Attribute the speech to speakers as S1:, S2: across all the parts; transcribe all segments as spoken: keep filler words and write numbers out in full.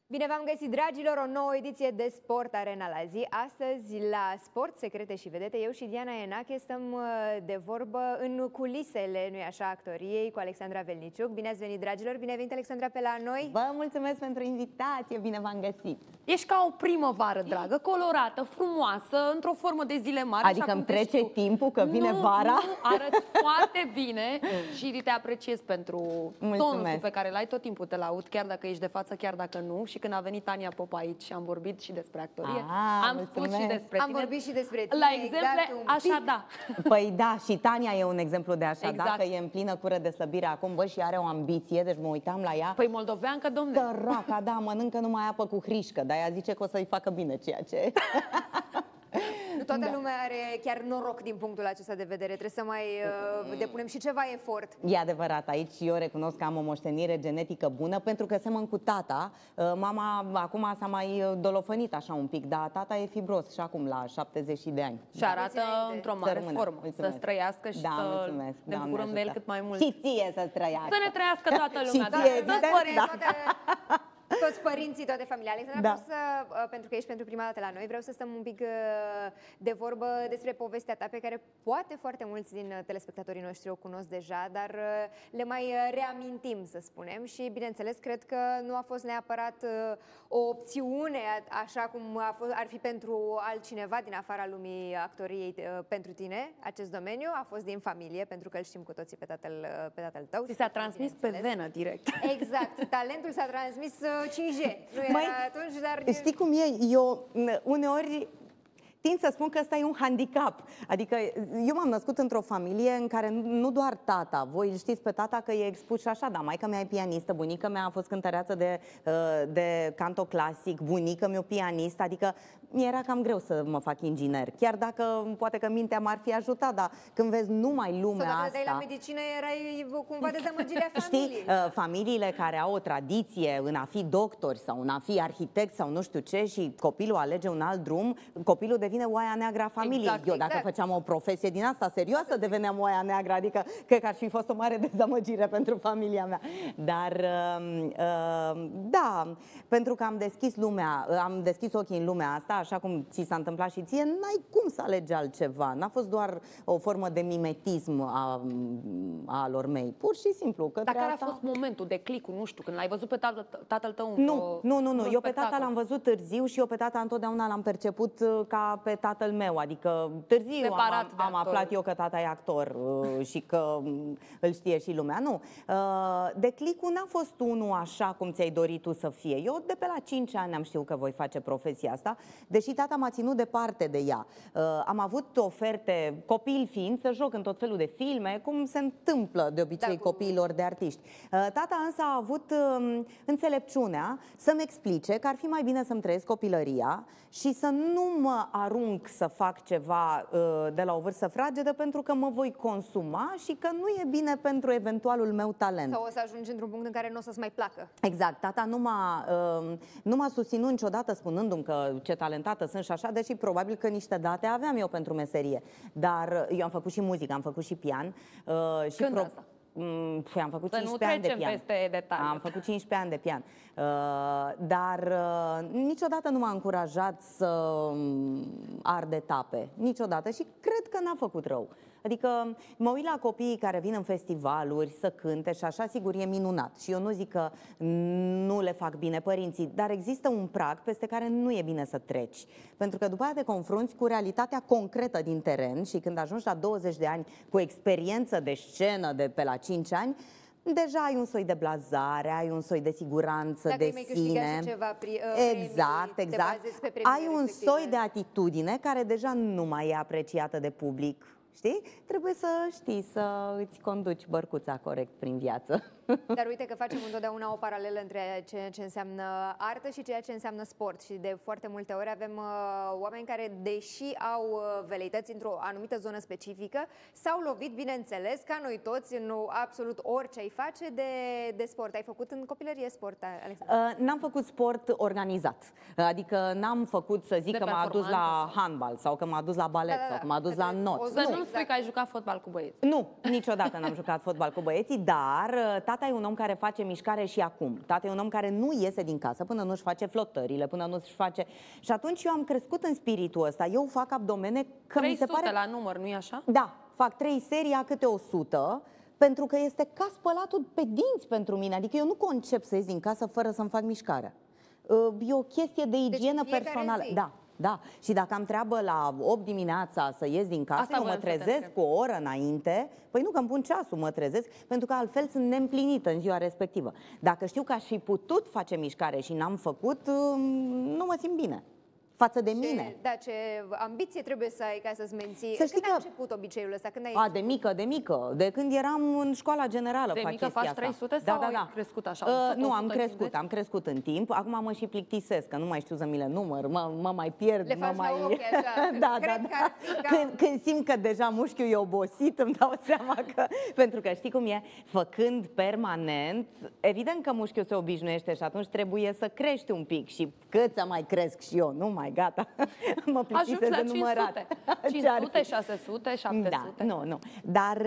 S1: Bine v-am găsit, dragilor, o nouă ediție de Sport Arena la zi. Astăzi, la Sport, Secrete și Vedete, eu și Diana Enache stăm de vorbă în culisele, nu-i așa, actoriei, cu Alexandra Velniciuc. Bine ați venit, dragilor! Bine ai venit, Alexandra, pe la noi!
S2: Vă mulțumesc pentru invitație, bine v-am găsit!
S3: Ești ca o primăvară, dragă, colorată, frumoasă, într-o formă de zile mari.
S2: Adică îmi trece timpul că vine nu, vara?
S3: Nu, arăți foarte bine și te apreciez pentru tonusul pe care l-ai, tot timpul te laud, chiar dacă ești de față, chiar dacă nu. Și când a venit Tania Popa aici, am vorbit și despre actorie,
S2: ah,
S3: am
S2: mulțumesc.
S3: spus și despre
S1: am
S3: tine.
S1: vorbit și despre tine,
S3: la exemple,
S1: exact,
S3: așa da.
S2: Păi da, și Tania e un exemplu de așa,
S3: exact.
S2: Dacă e în plină cură de slăbire acum, bă, și are o ambiție, deci mă uitam la ea.
S3: Păi moldoveancă, domne.
S2: Săraca, da, mănâncă numai apă cu hrișcă, dar ea zice că o să-i facă bine ceea ce...
S1: Nu toată da. lumea are chiar noroc din punctul acesta de vedere. Trebuie să mai uh, depunem și ceva efort.
S2: E adevărat, aici eu recunosc că am o moștenire genetică bună, pentru că semăn cu tata. Mama acum s-a mai dolofănit așa un pic, dar tata e fibros și acum la șaptezeci de ani.
S3: Și arată într-o mare formă.
S2: Mulțumesc.
S3: Să trăiască și
S2: da,
S3: să
S2: mulțumesc.
S3: ne bucurăm de el cât mai mult.
S2: Și ție să trăiască.
S3: Să ne trăiască toată lumea.
S2: Și ție,
S1: toți,
S2: da.
S1: toate, toți părinții, toate familia. Alexandra, da. vreau să, pentru că ești pentru prima dată la noi, vreau să stăm un pic de vorbă despre povestea ta, pe care poate foarte mulți din telespectatorii noștri o cunosc deja, dar le mai reamintim, să spunem. Și, bineînțeles, cred că nu a fost neapărat o opțiune, așa cum a fost, ar fi pentru altcineva din afara lumii actoriei, pentru tine, acest domeniu. A fost din familie, pentru că îl știm cu toții pe tatăl, pe tatăl tău.
S3: Ți s-a transmis pe venă, direct.
S1: Exact. Talentul s-a transmis cinci G. Nu era
S2: Măi,
S1: atunci, dar...
S2: Știi cum e? Eu uneori tind să spun că ăsta e un handicap. Adică eu m-am născut într-o familie în care nu doar tata, voi îl știți pe tata că e expus și așa, dar maica mea e pianistă, bunica mea a fost cântăreață de, de canto clasic, bunica mea e pianistă, adică mi-era cam greu să mă fac inginer. Chiar dacă poate că mintea m-ar fi ajutat, dar când vezi numai lumea
S1: Sau
S2: asta...
S1: dacă la medicină erai cumva dezamăgirea familiei.
S2: Știi, familiile care au o tradiție în a fi doctori sau în a fi arhitect sau nu știu ce și copilul alege un alt drum, copilul devine oaia neagră a familiei.
S3: Exact,
S2: Eu dacă
S3: exact.
S2: făceam o profesie din asta serioasă, deveneam oaia neagră, adică cred că ar fi fost o mare dezamăgire pentru familia mea. Dar da, pentru că am deschis lumea, am deschis ochii în lumea asta, așa cum ți s-a întâmplat și ție, n-ai cum să alegi altceva. N-a fost doar o formă de mimetism a, a lor mei. Pur și simplu.
S3: Dar care
S2: asta...
S3: a fost momentul de clicul, nu știu, când l-ai văzut pe tatăl, tatăl tău?
S2: Nu, nu, nu, nu. Eu pe tata l-am văzut târziu și eu pe tata întotdeauna l-am perceput ca pe tatăl meu. Adică târziu
S3: Separat
S2: am, am aflat eu că tata e actor și că îl știe și lumea. Nu. Declicul n-a fost unul așa cum ți-ai dorit tu să fie. Eu de pe la cinci ani am știut că voi face profesia asta, deși tata m-a ținut departe de ea. Am avut oferte, copil fiind, să joc în tot felul de filme, cum se întâmplă de obicei da, copiilor de artiști. Tata însă a avut înțelepciunea să-mi explice că ar fi mai bine să-mi trăiesc copilăria și să nu mă arunc să fac ceva de la o vârstă fragedă, pentru că mă voi consuma și că nu e bine pentru eventualul meu talent.
S1: Sau o să ajungi într-un punct în care nu o să-ți mai placă.
S2: Exact. Tata nu m-a nu m-a susținut niciodată spunându-mi că ce talentată sunt și așa, deși probabil că niște date aveam eu pentru meserie. Dar eu am făcut și muzică, am făcut și pian. Uh, și
S3: Când
S2: pro...
S3: asta?
S2: Păi am făcut
S3: să
S2: cincisprezece ani de pian.
S3: Peste detalii.
S2: Am făcut cincisprezece ani de pian. Uh, dar uh, niciodată nu m-a încurajat să ard etape. Niciodată. Și cred că n-a făcut rău. Adică mă uit la copiii care vin în festivaluri să cânte și așa, sigur, e minunat. Și eu nu zic că nu le fac bine părinții, dar există un prag peste care nu e bine să treci. Pentru că după aia te confrunți cu realitatea concretă din teren și când ajungi la douăzeci de ani cu experiență de scenă de pe la cinci ani, deja ai un soi de blazare, ai un soi de siguranță
S1: Dacă
S2: de sine.
S1: Ceva pri,
S2: uh, exact,
S1: premii,
S2: exact. Ai un
S1: respective.
S2: soi de atitudine care deja nu mai e apreciată de public. Știi? Trebuie să știi să îți conduci bărcuța corect prin viață.
S1: Dar uite că facem întotdeauna o paralelă între ceea ce înseamnă artă și ceea ce înseamnă sport. Și de foarte multe ori avem uh, oameni care, deși au uh, veleități într-o anumită zonă specifică, s-au lovit, bineînțeles, ca noi toți, în absolut orice ai face, de, de sport. Ai făcut în copilărie sport, Alexandra?
S2: Uh, n-am făcut sport organizat. Adică n-am făcut, să zic, de că m-a dus la handbal sau că m-a dus la balet da, da, da. sau că m-a dus la not.
S3: O să nu spui că ai jucat fotbal cu băieți.
S2: Nu, niciodată n-am jucat fotbal cu băieții, dar uh, tata e un om care face mișcare și acum. Tata e un om care nu iese din casă până nu-și face flotările, până nu-și face... Și atunci eu am crescut în spiritul ăsta. Eu fac abdomene că mi se pare...
S3: la număr, nu-i așa?
S2: Da, fac trei serii a câte o sută, pentru că este ca spălatul pe dinți pentru mine. Adică eu nu concep să ies din casă fără să-mi fac mișcarea. Uh, e o chestie de igienă deci personală. Zi. Da. Da, și dacă am treabă la opt dimineața să ies din casă, eu mă trezesc cu o oră înainte, păi nu că îmi pun ceasul, mă trezesc, pentru că altfel sunt neîmplinită în ziua respectivă. Dacă știu că aș fi putut face mișcare și n-am făcut, nu mă simt bine față de
S1: ce,
S2: mine.
S1: Da, ce ambiție trebuie să ai ca să-ți menții.
S2: Să știi
S1: când
S2: că...
S1: a început obiceiul ăsta? Când ai
S2: A, de mică, de mică. De când eram în școala generală
S3: de
S2: fac
S3: mică
S2: chestia
S3: faci
S2: asta.
S3: trei sute
S2: da,
S3: sau
S2: da, da.
S3: ai crescut așa?
S2: Uh,
S3: o sută,
S2: nu, am
S3: o sută cincizeci?
S2: crescut, am crescut în timp. Acum mă și plictisesc, că nu mai știu să mi le număr, mă, mă mai pierd.
S1: Le
S2: mă
S1: faci
S2: mai...
S1: la ochi așa.
S2: da,
S1: Cred
S2: da,
S1: că
S2: da.
S1: ar fi ca...
S2: Când, când simt că deja mușchiul e obosit, îmi dau seama că... Pentru că știi cum e? Făcând permanent, evident că mușchiul se obișnuiește și atunci trebuie să crești un pic. Și cât să mai cresc și eu, nu mai gata. Mă plictisesc de numărat.
S3: cinci sute, șase sute, șapte sute.
S2: Da, nu, nu. Dar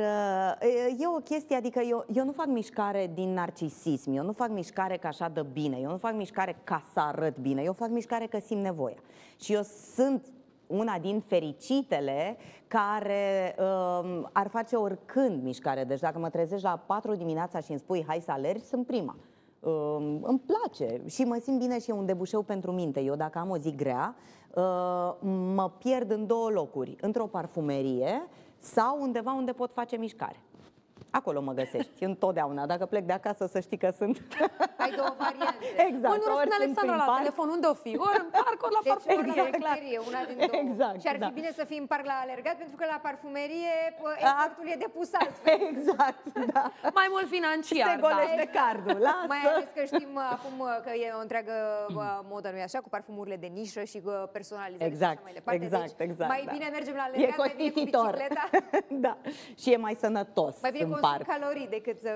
S2: e o chestie, adică eu, eu nu fac mișcare din narcisism, eu nu fac mișcare că așa dă bine, eu nu fac mișcare ca să arăt bine, eu fac mișcare că simt nevoia. Și eu sunt una din fericitele care uh, ar face oricând mișcare. Deci dacă mă trezești la patru dimineața și îmi spui hai să alergi, sunt prima. Uh, îmi place și mă simt bine și e un debușeu pentru minte. Eu dacă am o zi grea, uh, mă pierd în două locuri, într-o parfumerie sau undeva unde pot face mișcare. Acolo mă găsești, întotdeauna. Dacă plec de acasă, să știi că sunt...
S1: Ai două variante.
S2: Exact.
S3: Ori nu răspunde Alexandra la
S2: parc.
S3: telefon, unde o fi? Ori în parc, ori la
S1: deci,
S3: parfumerie.
S1: Ori la parfumerie, una din două.
S2: Exact,
S1: și ar fi
S2: da.
S1: bine să fii în parc la alergat, pentru că la parfumerie efortul e depus altfel.
S2: Exact, da.
S3: Mai mult financiar,
S2: Se golește
S3: da.
S2: cardul, lasă.
S1: Mai ales că știm acum că e o întreagă modă, nu-i așa, cu parfumurile de nișă și personalizare
S2: exact,
S1: și așa mai departe.
S2: Exact,
S1: deci,
S2: exact.
S1: mai
S2: da.
S1: bine mergem la
S2: E
S1: alergat, mai bine cu
S2: costisitor.
S1: bicicleta.
S2: Da. Și e mai sănătos
S1: Mai bine
S2: în
S1: consum
S2: parc.
S1: calorii decât să...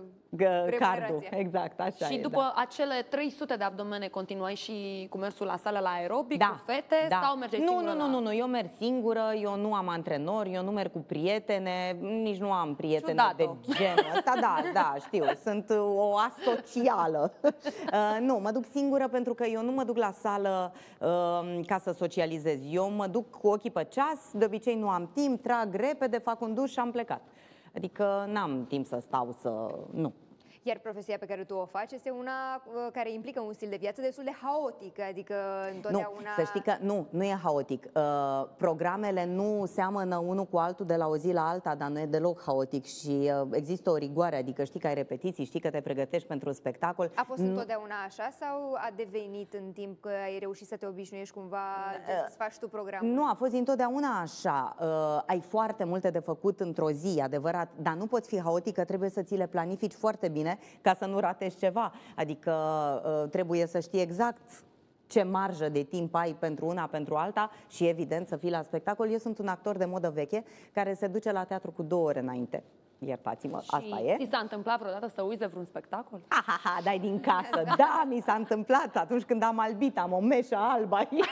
S2: Cardul, exact, așa
S3: Și
S2: e,
S3: după
S2: da.
S3: acele trei sute de abdomene continuai și cu mersul la sală la aerobic,
S2: Da,
S3: cu fete,
S2: da.
S3: sau mergeai
S2: nu,
S3: singură
S2: nu,
S3: la...
S2: nu, nu, nu, eu merg singură, eu nu am antrenori, eu nu merg cu prietene, nici nu am prietene
S3: Ciudat-o.
S2: de genul ăsta, da, da, știu, sunt o asocială. uh, nu, mă duc singură pentru că eu nu mă duc la sală uh, ca să socializez, eu mă duc cu ochii pe ceas, de obicei nu am timp, trag repede, fac un duș și am plecat. Adică n-am timp să stau să... nu.
S1: Iar profesia pe care tu o faci este una uh, care implică un stil de viață destul de haotic, adică întotdeauna...
S2: Nu, să știi că nu, nu e haotic. Uh, programele nu seamănă unul cu altul de la o zi la alta, dar nu e deloc haotic și uh, există o rigoare, adică știi că ai repetiții, știi că te pregătești pentru un spectacol.
S1: A fost întotdeauna așa sau a devenit în timp că ai reușit să te obișnuiești cumva să faci tu programul?
S2: Nu, a fost întotdeauna așa. Uh, ai foarte multe de făcut într-o zi, adevărat, dar nu poți fi haotică, trebuie să ți le planifici foarte bine ca să nu ratezi ceva. Adică uh, trebuie să știi exact ce marjă de timp ai pentru una, pentru alta și evident să fii la spectacol. Eu sunt un actor de modă veche care se duce la teatru cu două ore înainte. Iertați-mă,
S3: Și
S2: asta e.
S3: ți s-a întâmplat vreodată să uiți de vreun spectacol?
S2: Ha, ha, ha, dai din casă. Da, mi s-a întâmplat atunci când am albit, am o meșă albă aici.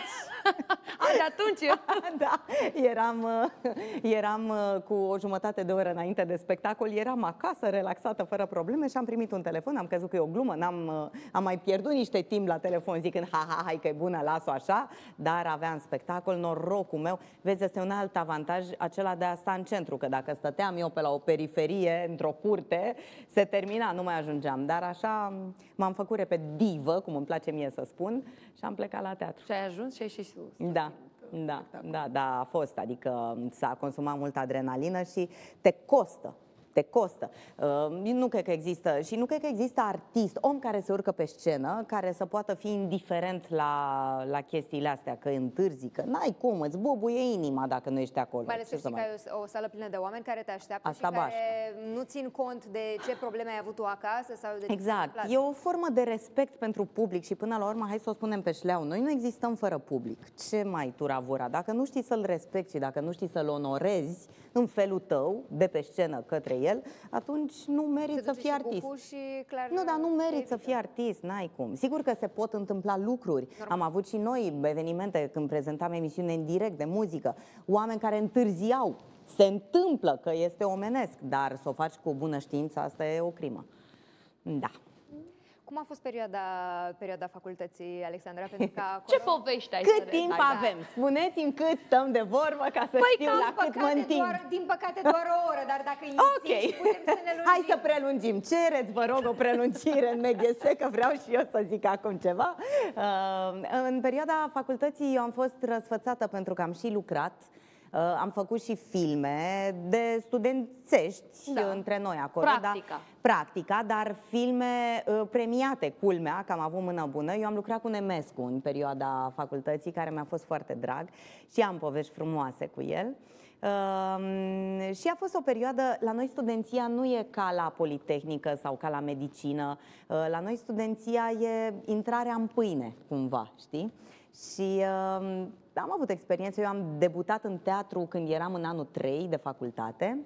S3: A, de atunci?
S2: Da, eram, eram cu o jumătate de oră înainte de spectacol, eram acasă, relaxată, fără probleme și am primit un telefon, am crezut că e o glumă, n-am, am mai pierdut niște timp la telefon zicând, ha, ha, hai că e bună, las-o așa, dar aveam spectacol, norocul meu. Vezi, este un alt avantaj, acela de a sta în centru, că dacă stăteam eu pe la o periferie, într-o curte, se termina, nu mai ajungeam, dar așa m-am făcut repedivă, cum îmi place mie să spun, și am plecat la teatru.
S3: Și ai ajuns și ai și sus.
S2: Da, da, da, da, a fost, adică s-a consumat multă adrenalină și te costă, te costă. Uh, nu cred că există, și nu cred că există artist, om care se urcă pe scenă, care să poată fi indiferent la, la chestiile astea, că întârzi, că n-ai cum, îți bubuie inima dacă nu ești acolo.
S1: Mai ales că
S2: Ce să
S1: știi că
S2: mai...
S1: ai o, o sală plină de oameni care te așteaptă
S2: Asta
S1: și care
S2: bașcă.
S1: nu țin cont de ce probleme ai avut tu acasă sau de ce s-a
S2: Exact.
S1: întâmplat.
S2: E o formă de respect pentru public și până la urmă, hai să o spunem pe șleau, noi nu existăm fără public. Ce mai turavura? Dacă nu știi să-l respecti și dacă nu știi să-l onorezi în felul tău, de pe scenă către el, atunci nu meriți să fii artist.
S1: Și clar
S2: Nu, dar nu meriți
S1: evită.
S2: să fii artist, n-ai cum. Sigur că se pot întâmpla lucruri.
S1: Normal.
S2: Am avut și noi evenimente când prezentam emisiune în direct de muzică, oameni care întârziau se întâmplă că este omenesc, dar să o faci cu bună știință, asta e o crimă. Da.
S1: Cum a fost perioada, perioada facultății, Alexandra? Pentru că acolo...
S3: Ce povești ai?
S2: Cât timp
S1: da.
S2: avem? Spuneți-mi cât stăm de vorbă ca să
S1: Păi,
S2: știu la cât mă întind.
S1: Doar, din păcate doar o oră, dar dacă insisti,
S2: Ok,
S1: putem să ne lungim.
S2: hai să prelungim. Cereți, vă rog, o prelungire în M G S, că vreau și eu să zic acum ceva. Uh, în perioada facultății eu am fost răsfățată pentru că am și lucrat. Uh, am făcut și filme de studențești,
S3: Da.
S2: între noi acolo.
S3: Practica.
S2: Da, practica, dar filme uh, premiate, culmea, că am avut mână bună. Eu am lucrat cu Nemescu în perioada facultății, care mi-a fost foarte drag și am povești frumoase cu el. Uh, și a fost o perioadă, la noi studenția nu e ca la Politehnică sau ca la medicină. Uh, la noi studenția e intrarea în pâine, cumva, știi? Și uh, am avut experiență, eu am debutat în teatru când eram în anul trei de facultate.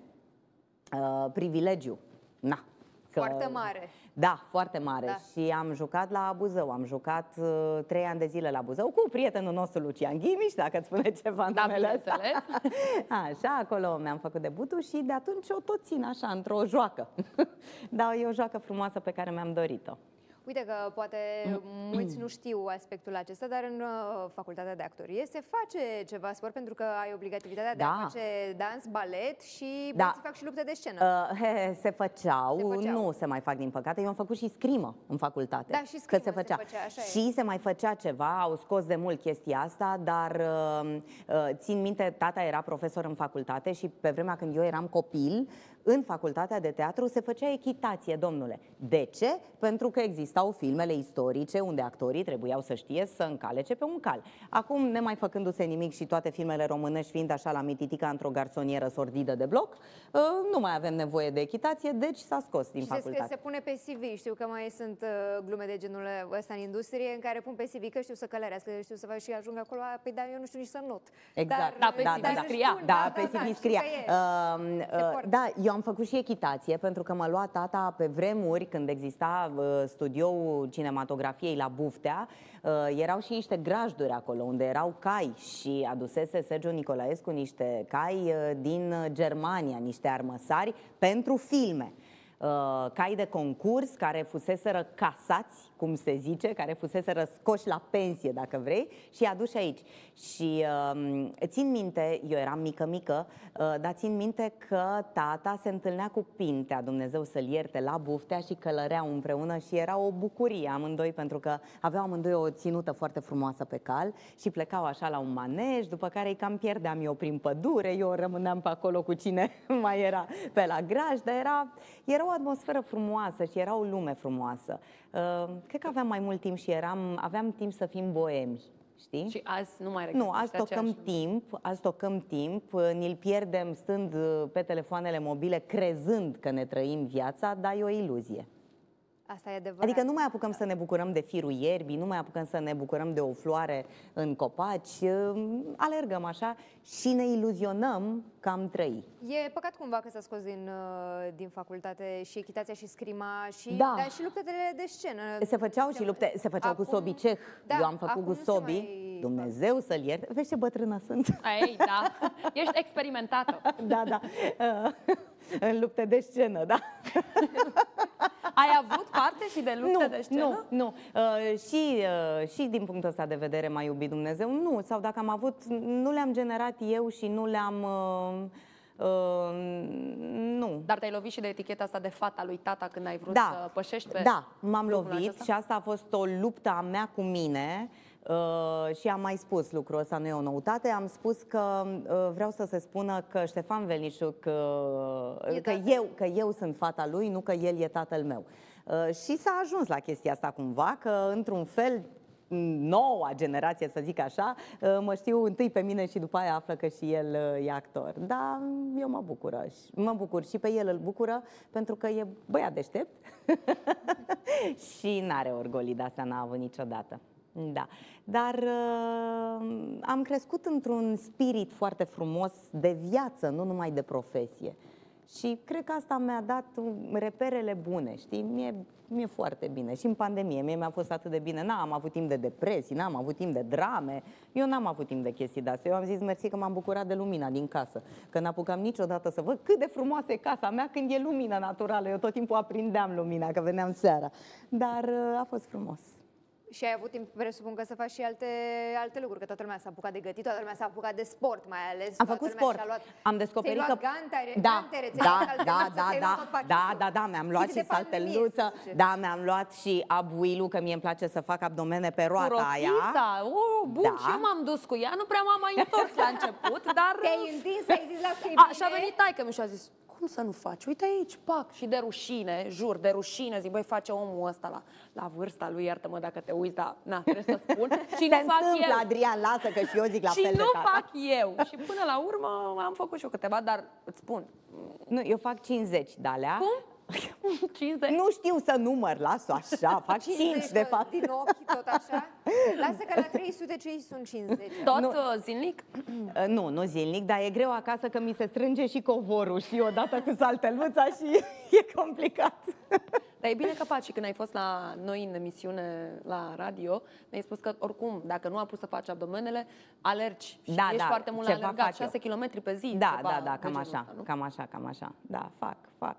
S2: Uh, privilegiu, na. Că,
S1: Foarte mare.
S2: Da, foarte mare.
S1: Da.
S2: Și am jucat la Buzău, am jucat uh, trei ani de zile la Buzău cu prietenul nostru Lucian Ghimiș, dacă îți spune ceva
S3: Da,
S2: numele ăsta.
S3: bineînțeles.
S2: Așa, acolo mi-am făcut debutul și de atunci o tot țin așa, într-o joacă. Dar e o joacă frumoasă pe care mi-am dorit-o.
S1: Uite că poate mulți nu știu aspectul acesta, dar în uh, facultatea de actorie se face ceva sport pentru că ai obligativitatea de
S2: Da.
S1: a face dans, balet și
S2: Da.
S1: băieții fac și lupte de scenă.
S2: Uh, he, he, se, făceau,
S1: Se făceau.
S2: nu se mai fac din păcate. Eu am făcut și scrimă în facultate.
S1: Da, și
S2: că
S1: scrimă
S2: se
S1: se
S2: făcea.
S1: făcea, așa e.
S2: Și se mai făcea ceva, au scos de mult chestia asta, dar uh, uh, țin minte, tata era profesor în facultate și pe vremea când eu eram copil, în facultatea de teatru se făcea echitație, domnule. De ce? Pentru că existau filmele istorice unde actorii trebuiau să știe să încalece pe un cal. Acum, nemai făcându-se nimic și toate filmele românești fiind așa la mititica într-o garsonieră sordidă de bloc, uh, nu mai avem nevoie de echitație, deci s-a scos din
S1: Și se,
S2: facultate.
S1: se pune pe C V, știu că mai sunt uh, glume de genul ăsta în industrie în care pun pe C V că știu să călărească, știu să fac și ajung acolo, păi da, eu nu știu nici să not.
S2: Exact.
S1: Dar,
S3: Da, pe
S2: da,
S3: C V
S2: da, da.
S3: scria.
S1: spun,
S2: Da, pe C V
S1: știu
S2: scria.
S1: că e.
S2: Uh,
S1: Se
S2: uh,
S1: poartă.
S2: da, eu am făcut și echitație pentru că mă lua tata pe vremuri când exista uh, studioul cinematografiei la Buftea. Uh, erau și niște grajduri acolo unde erau cai și adusese Sergiu Nicolaescu niște cai uh, din Germania, niște armăsari pentru filme. Uh, cai de concurs care fuseseră casați, cum se zice, care fuseseră scoși la pensie, dacă vrei, și aduși aici. Și uh, țin minte, eu eram mică-mică, uh, dar țin minte că tata se întâlnea cu Pintea, Dumnezeu să-l ierte, la Buftea și călăreau împreună și era o bucurie amândoi, pentru că aveau amândoi o ținută foarte frumoasă pe cal și plecau așa la un manej, după care îi cam pierdeam eu prin pădure, eu rămâneam pe acolo cu cine mai era pe la graj, dar era, era o atmosferă frumoasă și era o lume frumoasă. Uh, cred că aveam mai mult timp și eram, aveam timp să fim boemi, știi?
S3: Și azi nu mai regăsești
S2: Nu, azi tocăm
S3: aceeași...
S2: timp, azi tocăm timp, ni-l pierdem stând pe telefoanele mobile, crezând că ne trăim viața, dar e o iluzie.
S1: Asta e adevărat.
S2: Adică nu mai apucăm să ne bucurăm de firul ierbii, nu mai apucăm să ne bucurăm de o floare în copaci, alergăm așa și ne iluzionăm că am trăit.
S1: E păcat cumva că s-a scos din, uh, din facultate și echitația și scrima și,
S2: Da.
S1: dar și luptele de scenă.
S2: Se făceau și lupte, se făceau
S1: Acum-
S2: cu Sobi Ceh.
S1: Da,
S2: Eu am făcut
S1: acum
S2: cu
S1: nu se
S2: Sobi,
S1: mai
S2: Dumnezeu să-l ierte. Vezi ce bătrână sunt.
S3: Ei, da. Ești experimentată.
S2: Da, da. Uh, în lupte de scenă, da.
S3: Ai avut parte și de lupte
S2: Nu,
S3: de scenă?
S2: nu, nu. Uh, și, uh, și din punctul ăsta de vedere m-a iubit Dumnezeu, nu. Sau dacă am avut, nu le-am generat eu și nu le-am... Uh, uh, nu.
S3: Dar te-ai lovit și de eticheta asta de fata lui tata când ai vrut
S2: Da,
S3: să pășești pe...
S2: da, m-am
S3: drumul
S2: lovit
S3: acesta?
S2: și asta a fost o luptă a mea cu mine. Uh, și am mai spus lucrul ăsta, nu e o noutate, am spus că uh, vreau să se spună că Ștefan Velnișuc, uh,
S1: E
S2: că,
S1: tatăl.
S2: eu, că eu sunt fata lui, nu că el e tatăl meu. Uh, și s-a ajuns la chestia asta cumva, că într-un fel noua generație, să zic așa, uh, mă știu întâi pe mine și după aia află că și el uh, e actor. Dar eu mă bucură, și- mă bucur și pe el îl bucură pentru că e băiat deștept și n-are orgolii de-astea, n-a avut niciodată. Da, dar uh, am crescut într-un spirit foarte frumos de viață, nu numai de profesie. Și cred că asta mi-a dat reperele bune, știi? Mie, mie foarte bine. Și în pandemie, mie mi-a fost atât de bine. N-am avut timp de depresii, n-am avut timp de drame. Eu n-am avut timp de chestii de-astea. Eu am zis mersi că m-am bucurat de lumina din casă. Că n-apucam niciodată să văd cât de frumoasă e casa mea când e lumină naturală. Eu tot timpul aprindeam lumina, că veneam seara. Dar a fost frumos.
S1: Și ai avut timp, presupun că să faci și alte, alte lucruri, că toată lumea s-a apucat de gătit, toată lumea s-a apucat de sport, mai ales.
S2: Am făcut sport.
S1: Luat,
S2: am descoperit că...
S1: Gantere,
S2: da,
S1: gantere,
S2: da, da, da, da, da, da, da, mi-am luat și salteluță, da, mi-am luat și abuilu, că mie îmi place să fac abdomene pe roata aia.
S3: Oh, bun, da. Și eu m-am dus cu ea, nu prea m-am mai întors la început, dar...
S1: Te-ai întins, ai zis la
S3: a, și a venit taică-mi și a zis, cum să nu faci? Uite aici, pac, și de rușine, jur, de rușine, zic, băi, face omul ăsta la, la vârsta lui, iartă-mă dacă te uiți, dar na, trebuie să spun. Și
S2: se
S3: nu fac
S2: întâmplă,
S3: eu.
S2: Adrian, lasă că și eu zic la
S3: și
S2: fel de
S3: nu
S2: tata.
S3: fac eu. Și până la urmă am făcut și eu câteva, dar îți spun.
S2: Nu, eu fac cincizeci de alea.
S3: Cum? cincizeci?
S2: Nu știu să număr, las-o așa, fac cinci de fapt.
S1: Din ochi, tot așa? Lasă că la trei sute cinci sunt cincizeci.
S3: Tot
S2: nu.
S3: zilnic?
S2: Nu, nu zilnic, dar e greu acasă că mi se strânge și covorul, și odată cu salteluța și e complicat.
S3: Dar e bine că faci, și când ai fost la noi în emisiune la radio, ne-ai spus că oricum, dacă nu a pus să faci abdomenele, alergi și
S2: da,
S3: ești
S2: da,
S3: foarte mult la alergat, șase kilometri pe zi.
S2: Da,
S3: ceva
S2: da, da, cam așa,
S3: ăsta,
S2: cam așa, cam așa, da, fac, fac.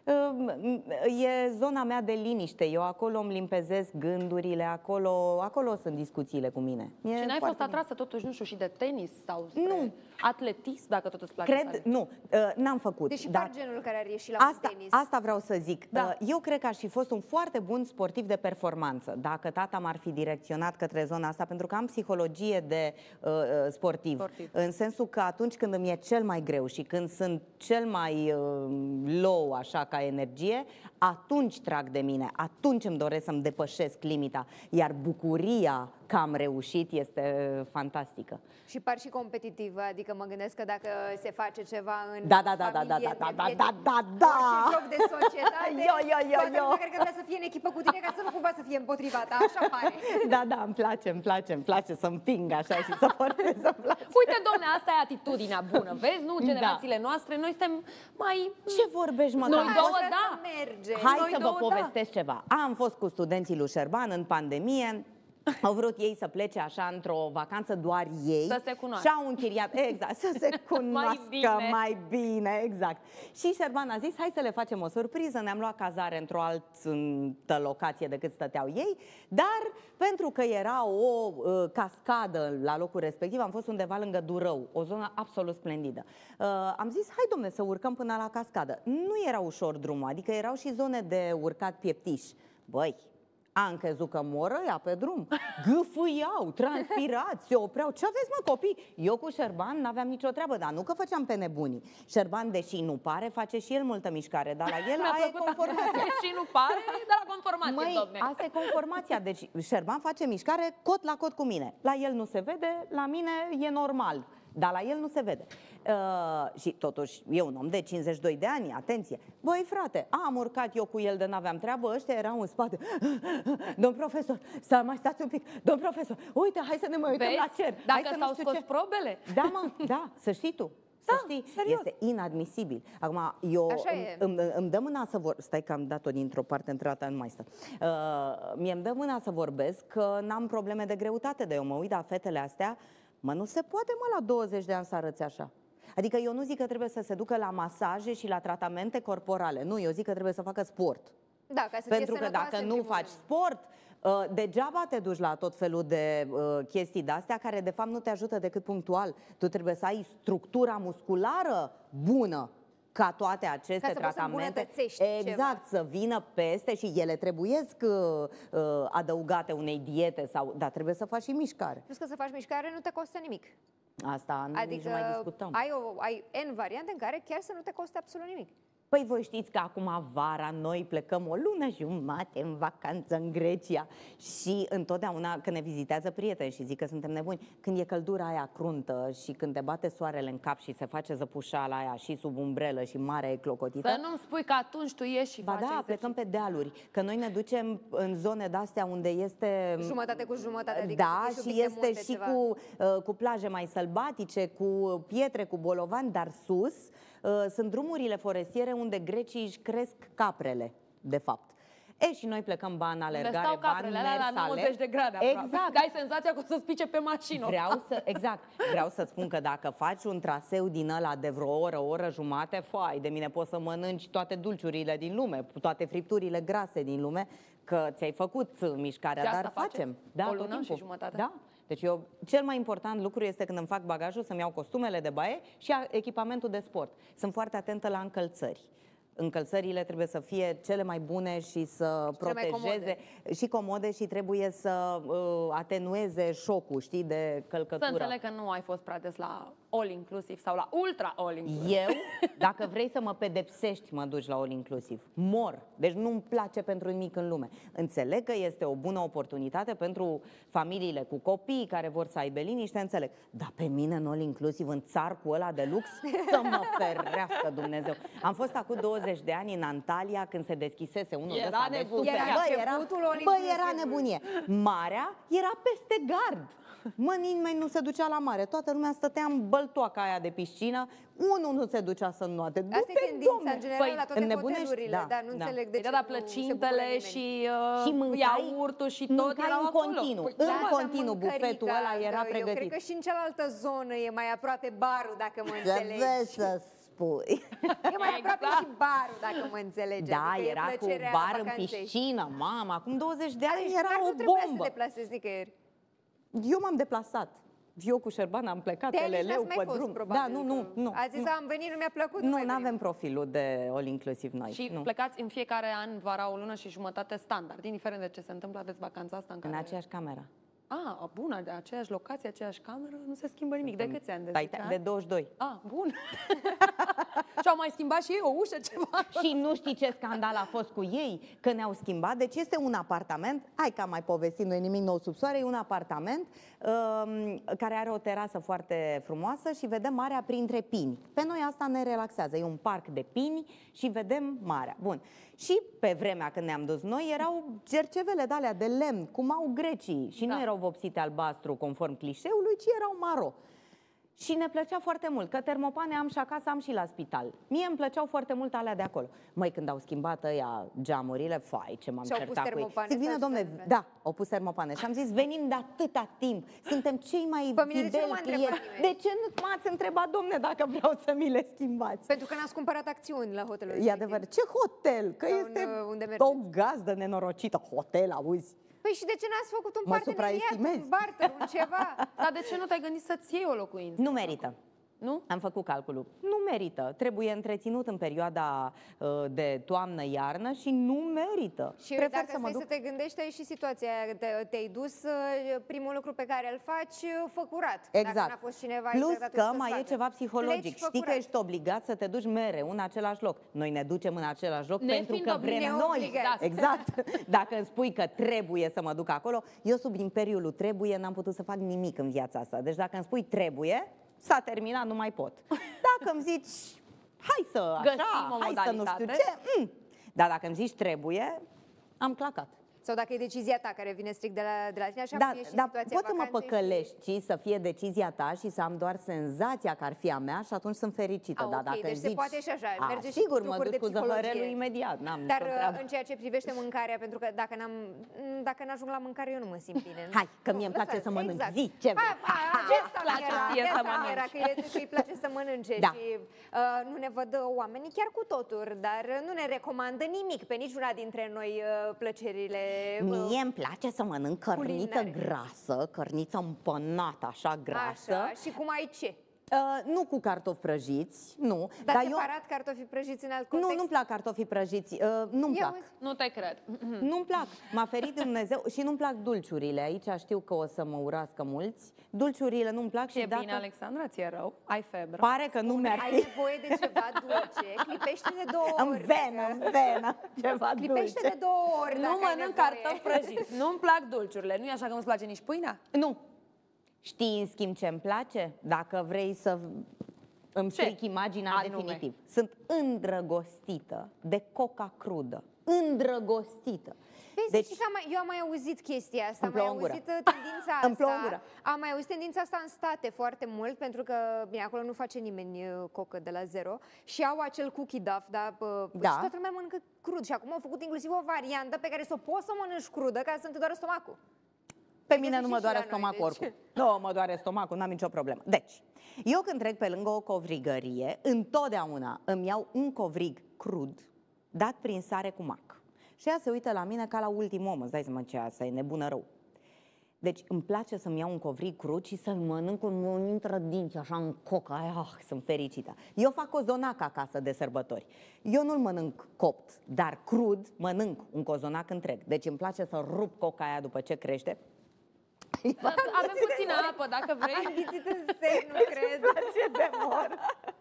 S2: E zona mea de liniște, eu acolo îmi limpezesc gândurile, acolo, acolo sunt discuțiile cu mine. E
S3: și n-ai fost
S2: bine.
S3: atrasă totuși, nu știu, și de tenis sau spre
S2: nu.
S3: atletism, dacă tot îți place?
S2: Cred, nu, n-am făcut.
S1: Deși
S2: dar
S1: par genul care ar ieși la
S2: asta,
S1: un tenis.
S2: Asta vreau să zic.
S3: Da.
S2: Eu cred că aș fi fost un foarte bun sportiv de performanță dacă tata m-ar fi direcționat către zona asta, pentru că am psihologie de uh, sportiv,
S3: sportiv.
S2: În sensul că atunci când îmi e cel mai greu și când sunt cel mai uh, low, așa, ca energie, atunci trag de mine, atunci îmi doresc să-mi depășesc limita, iar bucuria că am reușit este fantastică.
S1: Și par și competitivă, adică mă gândesc că dacă se face ceva în
S2: da, da, da,
S1: familie,
S2: da, da, da,
S1: prieteni,
S2: da, da, da,
S1: orice joc de societate,
S2: yo, yo, yo,
S1: toată
S2: yo.
S1: lumea cred că vrea să fie în echipă cu tine ca să nu cumva să fie împotriva ta, așa pare.
S2: Da, da, îmi place, îmi place, îmi place să împing așa și să forțez să place.
S3: Uite, domne, asta e atitudinea bună, vezi? Nu, generațiile da. noastre, noi suntem mai...
S2: Ce vorbești, mă?
S3: Noi două, da.
S1: Merge.
S2: Hai
S3: Noi
S2: să vă
S3: două,
S2: povestesc da. ceva. Am fost cu studenții lui Șerban în pandemie. Au vrut ei să plece așa într-o vacanță doar ei.
S3: Să se cunoască.
S2: Și au închiriat, exact, să se cunoască mai bine, mai bine exact. Și Șerban a zis, hai să le facem o surpriză, ne-am luat cazare într-o altă locație decât stăteau ei, dar pentru că era o uh, cascadă la locul respectiv, am fost undeva lângă Durău, o zonă absolut splendidă. Uh, am zis, hai domne să urcăm până la cascadă. Nu era ușor drumul, adică erau și zone de urcat pieptiș. Băi, am crezut că moră ea pe drum. Gâfâiau, transpirați, se opreau. Ce aveți, mă, copii? Eu cu Șerban n-aveam nicio treabă, dar nu că făceam pe nebunii. Șerban, deși nu pare, face și el multă mișcare, dar la el aia e conformația.
S3: Și nu pare, dar la conformație,
S2: Măi,
S3: domne.
S2: asta e conformația. Deci Șerban face mișcare cot la cot cu mine. La el nu se vede, la mine e normal. Dar la el nu se vede. Uh, și totuși, e un om de cincizeci și doi de ani, atenție. Băi, frate, am urcat eu cu el de n-aveam treabă, ăștia erau în spate. Domn profesor, să mai stați un pic. Domn profesor, uite, hai să ne mai uităm
S3: Vezi?
S2: la cer.
S3: Dacă
S2: hai să
S3: s-au scos
S2: ce.
S3: probele?
S2: Da, mă, da, să știi tu. Să
S3: Da,
S2: știi,
S3: serios.
S2: este inadmisibil. Acum, eu
S1: Așa
S2: îmi,
S1: e.
S2: îmi, îmi dă mâna să vor... Stai că am dat-o dintr-o parte într-alta, nu mai stă. Uh, mie îmi dă mâna să vorbesc că n-am probleme de greutate, de eu mă uit la fetele astea. Mă, nu se poate, mă, la douăzeci de ani să arăți așa. Adică eu nu zic că trebuie să se ducă la masaje și la tratamente corporale. Nu, eu zic că trebuie să facă sport.
S1: Da, ca să
S2: Pentru
S1: fie
S2: că dacă
S1: sănătoase, în
S2: nu
S1: primul
S2: faci
S1: rând.
S2: sport, uh, degeaba te duci la tot felul de uh, chestii de-astea care de fapt nu te ajută decât punctual. Tu trebuie să ai structura musculară bună ca toate aceste
S1: Ca să poți să
S2: tratamente
S1: îmbunătățești
S2: exact
S1: ceva.
S2: să vină peste și ele trebuiesc uh, uh, adăugate unei diete sau, dar trebuie să faci și mișcare.
S1: Plus că să faci mișcare nu te costă nimic.
S2: Asta nu
S1: Adică
S2: nici nu mai discutăm.
S1: ai, o, ai N variante în care chiar să nu te coste absolut nimic.
S2: Păi voi știți că acum vara noi plecăm o lună jumate în vacanță în Grecia și întotdeauna când ne vizitează prieteni și zic că suntem nebuni, când e căldura aia cruntă și când te bate soarele în cap și se face zăpușala aia și sub umbrelă și marea e clocotită.
S3: Să nu-mi spui că atunci tu ieși și
S2: Ba
S3: faci
S2: da,
S3: exerciții.
S2: plecăm pe dealuri, că noi ne ducem în zone de-astea unde este...
S1: Jumătate cu jumătate, adică
S2: Da,
S1: să fie
S2: și
S1: un pic de
S2: este
S1: munte,
S2: și
S1: ceva.
S2: cu, uh, cu plaje mai sălbatice, cu pietre, cu bolovani, dar sus sunt drumurile forestiere unde grecii își cresc caprele, de fapt. E, și noi plecăm bani alergare,
S3: stau
S2: bani
S3: caprele alea
S2: mers,
S3: la nouăzeci de grade aproape.
S2: Exact.
S3: Ai senzația că o să-ți pice pe mașină.
S2: Vreau să, exact, vreau să spun că dacă faci un traseu din ăla de vreo oră, o oră jumate, foai, de mine poți să mănânci toate dulciurile din lume, toate fripturile grase din lume, că ți-ai făcut mișcarea,
S3: Și
S2: dar
S3: asta
S2: facem. Da,
S3: o
S2: tot
S3: lună
S2: timpul.
S3: și jumătate?
S2: Da. Deci eu, cel mai important lucru este când îmi fac bagajul să-mi iau costumele de baie și echipamentul de sport. Sunt foarte atentă la încălțări. Încălțările trebuie să fie cele mai bune și să
S1: și
S2: protejeze
S1: comode.
S2: și comode și trebuie să uh, atenueze șocul, știi, de călcătură.
S3: Să înțeleg că nu ai fost prea des la all inclusiv sau la ultra all inclusiv.
S2: Eu, dacă vrei să mă pedepsești, mă duci la all inclusiv. Mor. Deci nu-mi place pentru nimic în lume. Înțeleg că este o bună oportunitate pentru familiile cu copii care vor să aibă liniște, înțeleg. Dar pe mine în all inclusiv, în țarcul ăla de lux, să mă ferească Dumnezeu. Am fost acum douăzeci de ani în Antalya când se deschisese unul
S3: Era
S2: ăsta de
S3: nebun.
S2: super.
S1: Era
S2: Bă, era,
S1: începutul all
S2: bă,
S1: inclusive.
S2: era nebunie. Marea era peste gard. Mă, nimeni nu se ducea la mare. Toată lumea stătea în băltoaca aia de piscină. Unul nu se ducea să înnoate.
S1: Asta e
S2: Du-te,
S1: tendința
S2: domne.
S1: în general
S2: Păi,
S1: la toate
S2: înnebunești?
S1: hotelurile,
S2: Da,
S1: dar nu
S2: da.
S1: înțeleg de ce
S3: Da, da,
S1: nu se bucură
S3: plăcintele
S1: nimeni.
S3: și, uh,
S2: Și mâncai,
S3: iaurtul și tot
S2: mâncai
S3: erau
S2: în
S3: acolo.
S2: continuu.
S3: Păi,
S2: În
S1: Da,
S2: continuu,
S1: asta
S2: bufetul
S1: mâncărica,
S2: ăla era
S1: că
S2: pregătit.
S1: Eu cred că și în cealaltă zonă e mai aproape barul, dacă mă înțelegi.
S2: Trebuie să spui.
S1: E mai aproape
S3: Exact.
S1: și barul, dacă mă înțelegi.
S2: Da,
S1: adică e
S2: era cu
S1: plăcerea
S2: bar în
S1: vacanței.
S2: piscină, mama, acum douăzeci de ani
S1: Deci
S2: era
S1: chiar
S2: o
S1: nu trebuia să
S2: bombă.
S1: te deplasezi nicăieri.
S2: Eu m-am deplasat. Eu cu Șerban am plecat
S1: De-aia nici
S2: teleleu
S1: n-ați
S2: pe
S1: mai fost,
S2: drum.
S1: probabil.
S2: Da, nu, nu,
S1: că
S2: nu.
S1: Ați zis,
S2: nu.
S1: am venit, nu mi-a plăcut,
S2: Nu,
S1: mai
S2: nu avem
S1: venim.
S2: profilul de all inclusiv noi.
S3: Și
S2: nu.
S3: plecați în fiecare an vara o lună și jumătate standard, indiferent de ce se întâmplă, aveți vacanța asta în
S2: În
S3: care...
S2: aceeași cameră.
S3: Ah, bună, de aceeași locație, aceeași cameră, nu se schimbă nimic. De câți ani? De
S2: Dai-
S3: zece ani?
S2: De douăzeci și doi.
S3: Ah, bun. Și au mai schimbat și ei o ușă, ceva?
S2: Și nu știi ce scandal a fost cu ei, că ne-au schimbat. Deci este un apartament, hai că am mai povestit, nu e nimic nou sub soare, e un apartament um, care are o terasă foarte frumoasă și vedem marea printre pini. Pe noi asta ne relaxează, e un parc de pini și vedem marea. Bun. Și pe vremea când ne-am dus noi erau cercevele de alea de lemn, cum au grecii. Și
S3: Da.
S2: nu erau vopsite albastru conform clișeului, ci erau maro. Și ne plăcea foarte mult, că termopane am și acasă, am și la spital. Mie îmi plăceau foarte mult alea de acolo. Măi, când au schimbat ăia geamurile, fai, ce m-am
S1: Și-au pus
S2: certat cu ei.
S1: termopane
S2: Zic, bine,
S1: sau
S2: domne,
S1: ce s-a
S2: da, au pus termopane. Și am zis, venim de atâta timp, suntem cei mai
S1: Pe mine de ce nu
S2: fideli
S1: m-a întrebat
S2: clienți.
S1: nimeni?
S2: De ce nu m-ați întrebat, domne, dacă vreau să mi le schimbați?
S1: Pentru că n-ați cumpărat acțiuni la hotelul
S2: E
S1: respectiv.
S2: adevărat, ce hotel? Că
S1: Sau
S2: este
S1: în, unde mergeți?
S2: o gazdă nenorocită. Hotel, auzi?
S1: Păi și de ce n-ați făcut un
S2: Mă
S1: parteneriat,
S2: supraestimezi.
S1: un barter, un ceva?
S3: Dar de ce nu te-ai gândit să-ți iei o locuință?
S2: Nu merită.
S3: Nu?
S2: Am făcut calculul. Nu merită. Trebuie întreținut în perioada uh, de toamnă-iarnă și nu merită.
S1: Și
S2: Prefer
S1: dacă
S2: să mă
S1: stai
S2: duc.
S1: să te gândești, ai și situația aia, te- te-ai dus, uh, primul lucru pe care îl faci, uh, fă curat.
S2: Exact.
S1: Dacă n-a fost cineva
S2: Plus
S1: interesat
S2: că
S1: să
S2: mai e
S1: facă.
S2: ceva psihologic.
S1: Pleci, fă
S2: Știi că
S1: curat.
S2: ești obligat să te duci mereu în același loc. Noi ne ducem în același loc
S3: Ne
S2: pentru
S3: fiind
S2: că
S3: obli-
S2: vrem noi.
S1: neobligați.
S2: Exact. Dacă îmi spui că trebuie să mă duc acolo, eu sub imperiul lui trebuie n-am putut să fac nimic în viața asta. Deci dacă îmi spui trebuie, s-a terminat, nu mai pot. Dacă îmi zici, hai să așa,
S3: Găsim o
S2: hai să nu știu
S3: modalitate.
S2: ce, mm. Dar dacă îmi zici trebuie, am clacat.
S1: Sau dacă e decizia ta care vine strict de la, de la tine, așa
S2: Da,
S1: cum e și
S2: dar
S1: situația
S2: poți să mă
S1: vacanței
S2: păcălești și să fie decizia ta și să am doar senzația că ar fi a mea și atunci sunt fericită.
S1: A,
S2: dar
S1: ok,
S2: dacă
S1: deci
S2: îmi
S1: se
S2: zici,
S1: poate și așa,
S2: a,
S1: merge și
S2: sigur,
S1: cu
S2: mă
S1: trucuri
S2: duc
S1: de
S2: cu
S1: psihologie.
S2: zăhărelul imediat, n-am
S1: Dar
S2: nicio
S1: uh,
S2: treabă.
S1: în ceea ce privește mâncarea, pentru că dacă n-am, m, dacă n-ajung la mâncare, eu nu mă simt bine.
S2: Hai, că
S1: Nu,
S2: mie îmi place
S1: lăsați,
S2: să mănânc.
S1: exact.
S2: Zi, ce vrei?
S1: Ha, ha, Asta
S3: Îți place
S1: mi-era,
S3: ție să
S1: asta
S3: mănânci.
S1: mi-era, că e- că îi place să mănânce
S2: Da.
S1: și uh, nu ne văd uh, oamenii chiar cu toturi, dar uh, nu ne recomandă nimic pe niciuna dintre noi uh, plăcerile. uh,
S2: Mie îmi place să mănânc cărniță
S1: culinare.
S2: grasă, cărniță împănată, așa grasă.
S1: Așa, și cum ai ce?
S2: Uh, nu cu cartofi prăjiți, nu.
S1: Dar,
S2: dar
S1: separat cartofii prăjiți în alt
S2: eu...
S1: context?
S2: Nu, nu-mi plac cartofii prăjiți, uh, nu-mi
S1: Ia
S2: plac.
S1: uzi.
S3: Nu te cred.
S2: Nu-mi plac. M-a ferit Dumnezeu și nu-mi plac dulciurile. Aici știu că o să mă urască mulți. Dulciurile nu-mi plac
S3: Și
S2: și
S3: e
S2: dacă...
S3: bine, Alexandra, ți-e rău? Ai febră?
S2: Pare că nu mi-ar
S1: Ai
S2: fi
S1: nevoie de ceva dulce, clipește de două
S2: în
S1: ori.
S2: venă, în venă, ceva
S1: Clipește
S2: dulce.
S1: de două ori
S3: Nu
S1: dacă ai
S3: mănânc
S1: nevoie.
S3: cartofi prăjiți. Nu-mi plac dulciurile. Nu e așa că nu-ți place nici pâinea?
S2: Nu. Știi, în schimb, ce îmi place? Dacă vrei să îmi
S3: Ce?
S2: stric imaginea
S3: Anume.
S2: definitiv. Sunt îndrăgostită de coca crudă. îndrăgostită.
S1: Deci, că am mai, eu am mai auzit chestia asta, am mai auzit tendința asta, am mai auzit tendința asta în state foarte mult, pentru că, bine, acolo nu face nimeni cocă de la zero și au acel cookie duff, da, da. Și toată lumea mănâncă crud și acum au făcut inclusiv o variantă pe care să o poți să o mănânci crudă ca să nu te doară stomacul.
S2: Pe mine nu mă doare stomacul oricum. Nu mă doare stomacul, n-am nicio problemă. Deci, eu când trec pe lângă o covrigărie, întotdeauna îmi iau un covrig crud, dat prin sare cu mac. Și ea se uită la mine ca la ultimul om, îți dai seama ce asta e nebună rău. Deci îmi place să-mi iau un covrig crud și să-l mănânc cum îmi intră dinții, așa în cocă, aia, ah, sunt fericită. Eu fac cozonac acasă de sărbători. Eu nu-l mănânc copt, dar crud mănânc un cozonac întreg. Deci îmi place să rup coca aia după ce crește.
S3: Avem puțină apă, dacă vrei.
S1: Am ghițit în sec, nu cred.
S2: Ce de mor.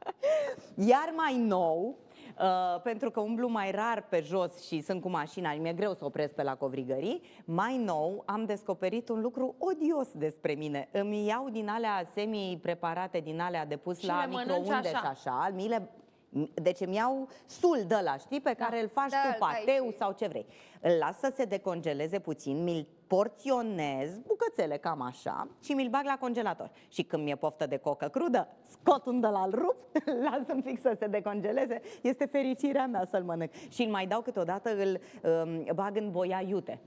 S2: Iar mai nou, uh, pentru că umblu mai rar pe jos și sunt cu mașina, mi-e greu să opresc pe la covrigării, mai nou am descoperit un lucru odios despre mine. Îmi iau din alea semi-preparate, din alea de pus și la microunde și așa, mi le... Deci îmi iau sul de ăla, știi, pe care da, îl faci da, cu pateu da, sau ce vrei. Îl las să se decongeleze puțin, mi-l porționez, bucățele cam așa, și mi-l bag la congelator. Și când mi-e poftă de cocă crudă, scot un de la îl rup, las un pic să se decongeleze, este fericirea mea să-l mănânc. Și îl mai dau câteodată, îl um, bag în boia iute.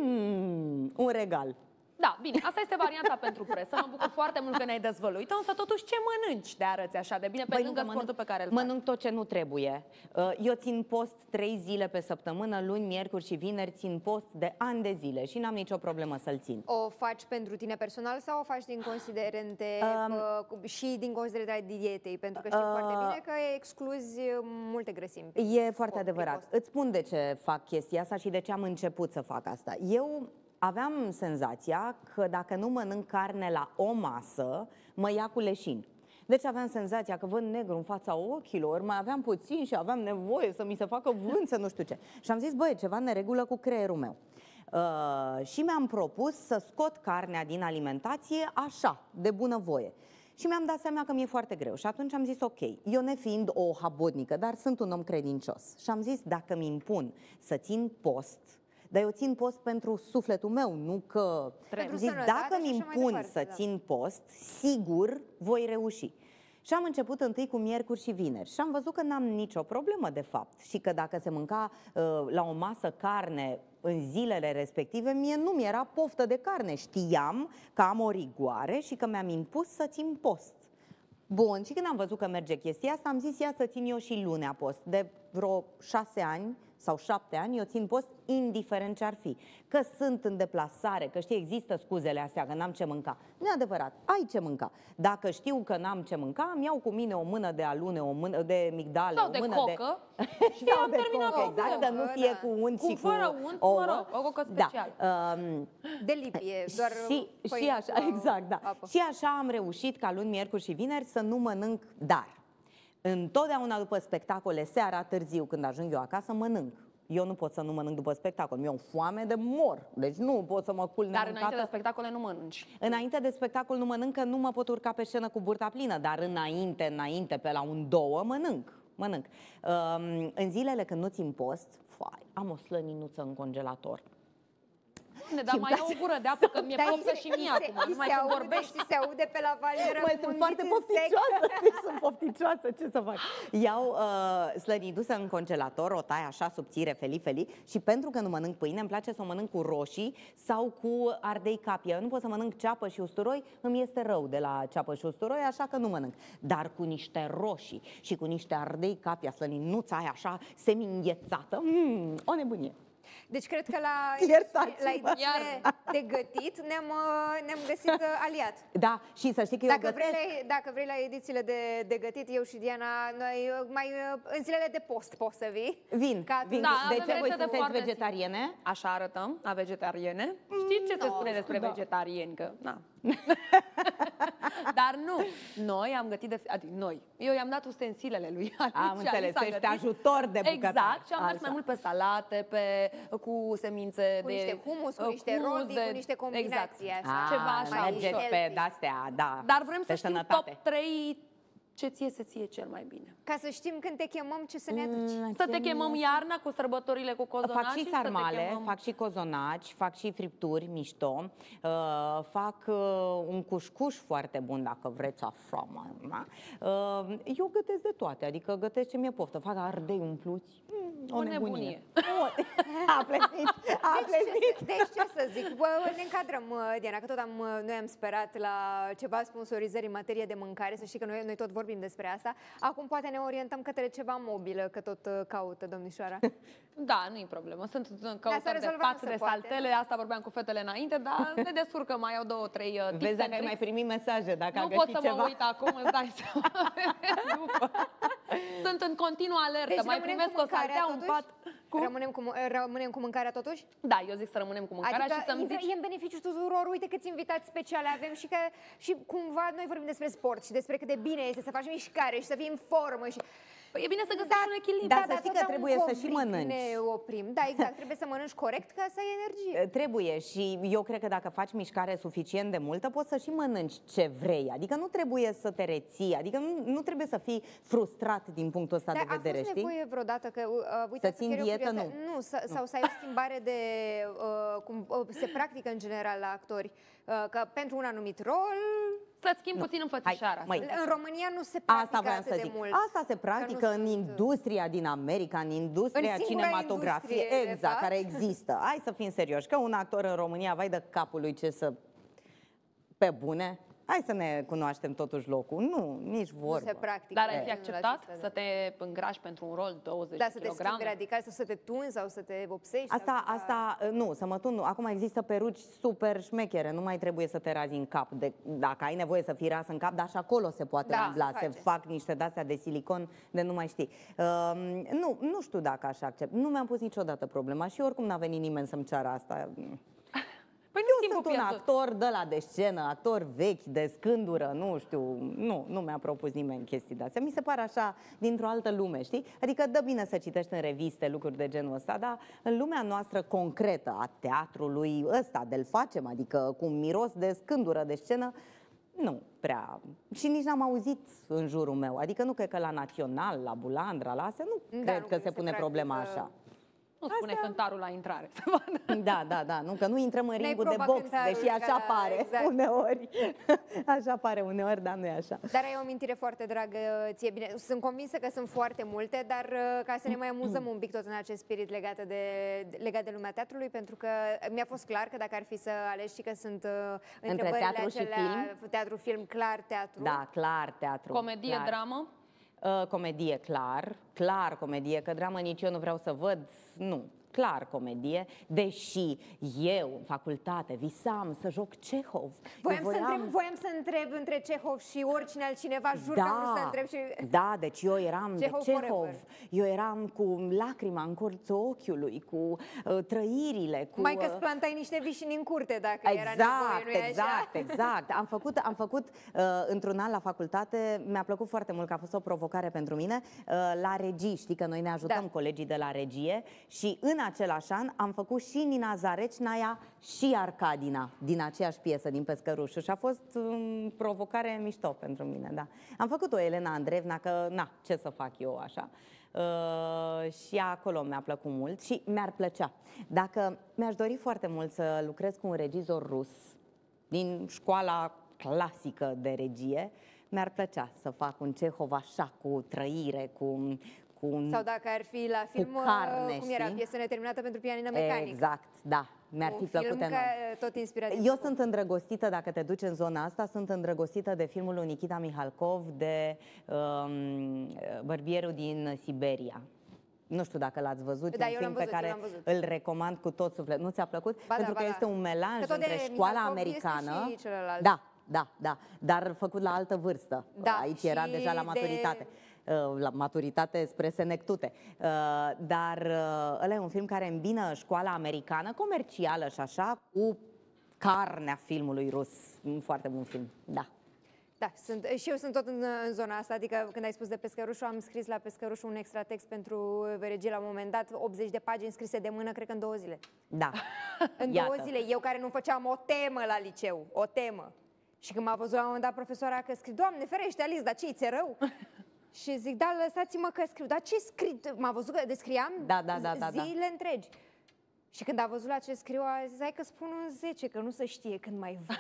S2: Mm, un regal.
S3: Da, bine, asta este varianta pentru presă. Mă bucur foarte mult că ne-ai dezvăluit-o, însă totuși ce mănânci de arăți așa de bine pe Băi, lângă sportul mănânc, pe care îl faci?
S2: Mănânc tot ce nu trebuie. Eu țin post trei zile pe săptămână, luni, miercuri și vineri țin post de ani de zile și n-am nicio problemă să-l țin.
S1: O faci pentru tine personal sau o faci din considerente um, și din considerente dietei? Pentru că știi uh, foarte bine că excluzi multe grăsimi.
S2: E foarte adevărat. Post. Îți spun de ce fac chestia asta și de ce am început să fac asta. Eu aveam senzația că dacă nu mănânc carne la o masă, mă ia cu leșin. Deci aveam senzația că văd negru în fața ochilor, mai aveam puțin și aveam nevoie să mi se facă vânt, să nu știu ce. Și am zis, băi, ceva neregulă cu creierul meu. Uh, și mi-am propus să scot carnea din alimentație așa, de bunăvoie. Și mi-am dat seama că mi-e foarte greu. Și atunci am zis, ok, eu nefiind o habotnică, dar sunt un om credincios. Și am zis, dacă mi impun să țin post, dar eu țin post pentru sufletul meu, nu că...
S1: Pentru
S2: zis, dacă mi impun departe, să da. țin post, sigur voi reuși. Și am început întâi cu miercuri și vineri și am văzut că n-am nicio problemă de fapt și că dacă se mânca uh, la o masă carne în zilele respective, mie nu mi-era poftă de carne. Știam că am o rigoare și că mi-am impus să țin post. Bun, și când am văzut că merge chestia asta, am zis, ia să țin eu și lunea post. De vreo șase ani sau șapte ani, eu țin post indiferent ce ar fi. Că sunt în deplasare, că știi, există scuzele astea, că n-am ce mânca. Nu e adevărat, ai ce mânca. Dacă știu că n-am ce mânca, îmi iau cu mine o mână de alune, o mână de migdale,
S3: sau
S2: o
S3: de
S2: mână
S3: cocă.
S2: de...
S3: Și am terminat
S2: cocă, exact, să nu fie da. cu unt
S3: cu
S2: și cu
S3: fără unt,
S2: ouă.
S3: mă rog, o cocă special.
S2: Da. Um,
S1: de lipie, doar
S2: și, și așa, exact, da. Apă. Și așa am reușit ca luni, miercuri și vineri să nu mănânc, dar întotdeauna după spectacole, seara târziu, când ajung eu acasă, mănânc. Eu nu pot să nu mănânc după spectacol, mi-e o foame de mor, deci nu pot să mă culc
S3: nemâncată. Dar înainte de spectacole nu mănânci?
S2: Înainte de spectacol nu mănânc, că nu mă pot urca pe scenă cu burta plină, dar înainte, înainte, pe la un două, mănânc, mănânc. Um, în zilele când nu țin post, fai, am o slăninuță în congelator.
S3: Ne da mai o gură de apă, că mi-e poftă și mie acum, nu mai când vorbești.
S1: Și se aude pe la valieră.
S2: Măi, sunt foarte pofticioasă, sunt pofticioasă, ce să fac? Iau uh, slănidusă în congelator, o tai așa subțire, feli-feli, și pentru că nu mănânc pâine, îmi place să o mănânc cu roșii sau cu ardei capie. Eu nu pot să mănânc ceapă și usturoi, îmi este rău de la ceapă și usturoi, așa că nu mănânc. Dar cu niște roșii și cu niște ardei capie, slăninuța aia așa semi-înghețată, mm, o nebunie.
S1: Deci cred că la, la edițiile de gătit ne-am ne găsit aliat.
S2: Da, și să știi că
S1: dacă
S2: eu
S1: vrei, la, dacă vrei la edițiile de, de gătit, eu și Diana, noi mai în zilele de post poți să vii.
S2: Vin, vin.
S3: Da,
S2: de ce voi sunteți
S3: de
S2: vegetariene?
S3: Așa arătăm, a vegetariene. Știți ce no, se spune despre da. vegetarieni? Că, na. Dar nu, noi am gătit de... Adică noi, eu i-am dat ustensilele lui Alice.
S2: Am înțeles, ești ajutor de bucătar.
S3: Exact, și am mers mai mult pe salate, pe, cu semințe
S1: cu
S3: de...
S1: niște humus, cu niște robi, de, cu niște combinații.
S3: Exact.
S1: Așa.
S3: Ceva așa
S2: mergeți pe de-astea, da.
S3: Dar vrem să știm top trei ce ție se ție cel mai bine.
S1: Ca să știm când te chemăm ce să ne aduci.
S2: Mm,
S3: Să te chemăm iarna cu sărbătorile cu cozonaci.
S2: Fac și sarmale, chemăm... fac și cozonaci, fac și fripturi mișto, uh, fac uh, un cușcuș foarte bun dacă vreți așa. Uh, eu gătesc de toate, adică gătesc ce mi-e poftă, fac ardei umpluți. Mm, o,
S3: o
S2: nebunie.
S3: nebunie.
S2: A plezit, a plezit.
S1: Deci, deci ce să zic, bă, ne încadrăm, Diana, că tot am, noi am sperat la ceva sponsorizări în materie de mâncare, să știi că noi, noi tot vorbim despre asta. Acum poate ne orientăm către ceva mobilă, că tot uh, caută domnișoara.
S3: Da, nu e problemă. Sunt în căutări de pat, de saltele, asta vorbeam cu fetele înainte, dar ne descurcă, mai au două, trei uh, tips.
S2: Vezi dacă ai mai primit mesaje, dacă
S3: nu
S2: a
S3: pot
S2: găsit
S3: să
S2: ceva.
S3: mă uit acum, îți dai seama. După. Sunt în continuă alertă,
S1: Deci
S3: mai primesc o saltea, un pat.
S1: Cu? Rămânem, cu, rămânem cu mâncarea totuși?
S3: Da, eu zic să rămânem cu mâncarea
S1: adică
S3: și să-mi zici...
S1: e în beneficiu tuturor, uite câți invitați speciale avem și că și cumva noi vorbim despre sport și despre cât de bine este să faci mișcare și să fii în formă și...
S3: Păi e bine să găsești un echilibru.
S2: Dar
S1: Da,
S2: să știi
S1: da,
S2: că trebuie să și mănânci.
S1: Ne oprim. Da, exact, trebuie să mănânci corect ca să ai energie.
S2: Trebuie și eu cred că dacă faci mișcare suficient de multă, poți să și mănânci ce vrei. Adică nu trebuie să te reții, adică nu, nu trebuie să fii frustrat din punctul ăsta
S1: Dar
S2: de vedere,
S1: a fost
S2: știi?
S1: nevoie vreodată că, uh, uite,
S2: să țin dietă, nu.
S1: Nu, să, sau să ai o schimbare de, uh, cum uh, se practică în general la actori, uh, că pentru un anumit rol...
S3: Să-ți schimbi puțin înfățișarea.
S2: Hai,
S1: în România nu se practică
S2: Asta
S1: atât
S2: să
S1: de
S2: zic.
S1: mult.
S2: Asta se practică în
S1: sunt...
S2: industria din America, în industria
S1: în
S2: cinematografiei, exact, care există. Hai să fim serioși, că un actor în România, vai de capul lui ce să... Pe bune? Hai să ne cunoaștem totuși locul. Nu, nici vorbă.
S1: Nu se practică.
S3: Dar ai fi acceptat să te îngrași pentru un rol douăzeci
S1: da,
S3: de
S1: să
S3: kilograme?
S1: te schimbi radical, sau să te tunzi sau să te vopsești?
S2: Asta,
S1: sau...
S2: asta, nu, să mă tun, nu. Acum există peruci super șmechere, nu mai trebuie să te razi în cap. De, dacă ai nevoie să fii ras în cap, dar și acolo se poate
S1: da,
S2: umbla,
S1: se,
S2: se fac niște de-astea de silicon de nu mai știi. Uh, nu, nu știu dacă aș accept. Nu mi-am pus niciodată problema și oricum n-a venit nimeni să-mi ceară asta.
S3: Păi
S2: eu sunt un actor de la de scenă, actor vechi, de scândură, nu știu, nu, nu mi-a propus nimeni chestii de astea. Mi se pare așa dintr-o altă lume, știi? Adică dă bine să citești în reviste lucruri de genul ăsta, dar în lumea noastră concretă a teatrului ăsta, de-l facem, adică cu un miros de scândură de scenă, nu prea. Și nici n-am auzit în jurul meu. Adică nu cred că la Național, la Bulandra, la astea, nu da, cred nu, că se pune problema așa.
S3: Nu spune Astea... cântarul la intrare.
S2: Da, da, da, nu, că nu intrăm în ringul de box, deși așa la... pare exact. uneori. Așa pare uneori, dar nu e așa.
S1: Dar ai o amintire foarte dragă ție, bine, sunt convinsă că sunt foarte multe, dar ca să ne mai amuzăm un pic tot în acest spirit legat de, legat de lumea teatrului, pentru că mi-a fost clar că dacă ar fi să alegi și că sunt
S2: între teatru și film,
S1: teatru, film, clar teatru.
S2: Da, clar teatru.
S3: Comedie,
S2: clar.
S3: dramă?
S2: Uh, comedie, clar, clar comedie, că dramă nici eu nu vreau să văd, nu, clar comedie, deși eu, în facultate, visam să joc Cehov.
S1: Voiam, voiam... Să, întreb, voiam să întreb între Cehov și oricine altcineva, jur
S2: da,
S1: că am vrut să întreb și...
S2: Da, deci eu eram
S1: Cehov
S2: de Cehov, eu eram cu lacrima în colțul ochiului, cu uh, trăirile, cu...
S1: Mai că-ți plantai niște vișini în curte dacă
S2: exact,
S1: era nevoie, nu-i
S2: exact,
S1: așa?
S2: exact. Am făcut, am făcut uh, într-un an la facultate, mi-a plăcut foarte mult că a fost o provocare pentru mine, uh, la regii, știi că noi ne ajutăm da. colegii de la regie și în același an am făcut și Nina Zarecnaia și Arcadina din aceeași piesă, din Pescărușu, și a fost um, provocare mișto pentru mine, da. Am făcut-o Elena Andreevna, că na, ce să fac eu așa. Uh, și acolo mi-a plăcut mult și mi-ar plăcea. Dacă mi-aș dori foarte mult să lucrez cu un regizor rus din școala clasică de regie, mi-ar plăcea să fac un Cehov așa, cu trăire, cu... Un,
S1: sau dacă ar fi la film,
S2: carne,
S1: cum era, piesă neterminată pentru pianină mecanică.
S2: Exact, da, mi-ar fi plăcut enorm.
S1: Tot inspirat.
S2: Eu sunt îndrăgostită, dacă te duci în zona asta, sunt îndrăgostită de filmul lui Nikita Mihalkov, de um, Bărbierul din Siberia. Nu știu dacă l-ați văzut,
S1: da,
S2: e un film
S1: văzut,
S2: pe care îl recomand cu tot sufletul. Nu ți-a plăcut?
S1: Ba
S2: Pentru
S1: da,
S2: că
S1: ba
S2: este
S1: da.
S2: un melanj
S1: că
S2: între școala
S1: Mihalkov
S2: americană.
S1: Și celălalt.
S2: Da, da, da, dar făcut la altă vârstă.
S1: Da,
S2: aici era deja la maturitate. De... la maturitate spre senectute. Dar ăla e un film care îmbină școala americană, comercială și așa, cu carnea filmului rus. Un foarte bun film, da.
S1: Da, sunt, și eu sunt tot în, în zona asta, adică când ai spus de Pescărușu, am scris la Pescărușu un extra text pentru regie la un moment dat, optzeci de pagini scrise de mână, cred că în două zile.
S2: Da.
S1: În
S2: Iată.
S1: două zile, eu care nu făceam o temă la liceu, o temă. Și când m-a văzut la un moment dat profesoara că scriu, Doamne ferește, Alice, dar ce-i ți-e rău? Și zic, da, lăsați-mă că scriu, dar ce scriu? M-a văzut că descriam
S2: da, da, da, da,
S1: zile
S2: da.
S1: întregi. Și când a văzut la ce scriu, a zis, hai că spun un zece, că nu se știe când mai văd.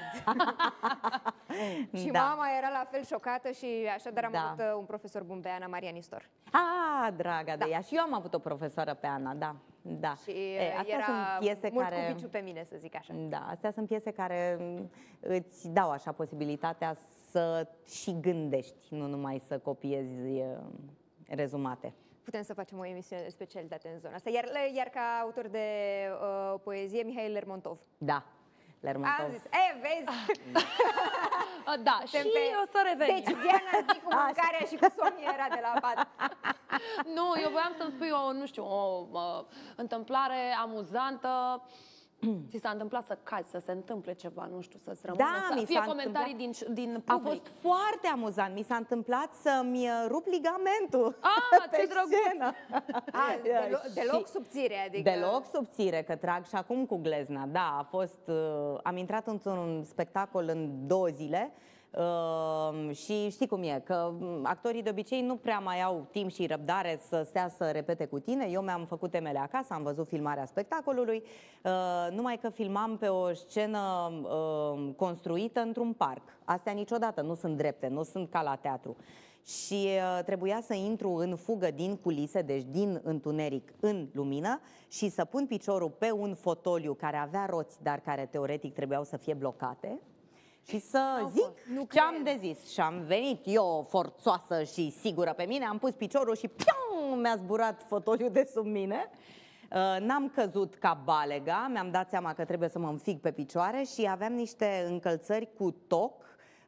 S1: Și
S2: da.
S1: mama era la fel șocată și așadar am
S2: da.
S1: avut un profesor bun pe Ana Maria Nistor.
S2: Ah, draga
S1: da.
S2: de ea. Și eu am avut o profesoră pe Ana, da. da.
S1: Și
S2: e, astea
S1: era
S2: sunt piese
S1: mult
S2: care...
S1: cu piciu pe mine, să zic așa.
S2: Da, astea sunt piese care îți dau așa posibilitatea să și gândești, nu numai să copiezi rezumate.
S1: Putem să facem o emisiune de specialitate în zona asta. Iar, iar ca autor de uh, poezie, Mihail Lermontov.
S2: Da, Lermontov.
S1: Am zis, e, vezi?
S3: Da, și
S1: pe...
S3: o să revenim.
S1: Deci, Diana, zic cu mâncarea și cu somniera de la pat.
S3: Nu, eu voiam să-mi spui o, nu știu, o uh, întâmplare amuzantă. Ți s-a întâmplat să cazi, să se întâmple ceva, nu știu, să-ți rămână,
S2: da,
S3: să fie comentarii din, din public.
S2: A fost foarte amuzant. Mi s-a întâmplat să-mi rup ligamentul.
S3: Ah, ce drăguț!
S1: Ah, deloc, deloc subțire, adică...
S2: Deloc subțire, că trag și acum cu glezna. Da, a fost... Uh, am intrat într-un spectacol în două zile. Uh, și știi cum e, că actorii de obicei nu prea mai au timp și răbdare să stea să repete cu tine. Eu mi-am făcut temele acasă, am văzut filmarea spectacolului, uh, numai că filmam pe o scenă uh, construită într-un parc. Astea niciodată nu sunt drepte, nu sunt ca la teatru. Și uh, trebuia să intru în fugă din culise, deci din întuneric în lumină, și să pun piciorul pe un fotoliu care avea roți, dar care teoretic trebuiau să fie blocate. Și să zic ce am de zis. Și am venit eu forțoasă și sigură pe mine, am pus piciorul și pium, mi-a zburat fotoliul de sub mine. N-am căzut ca balega, mi-am dat seama că trebuie să mă înfig pe picioare și aveam niște încălțări cu toc,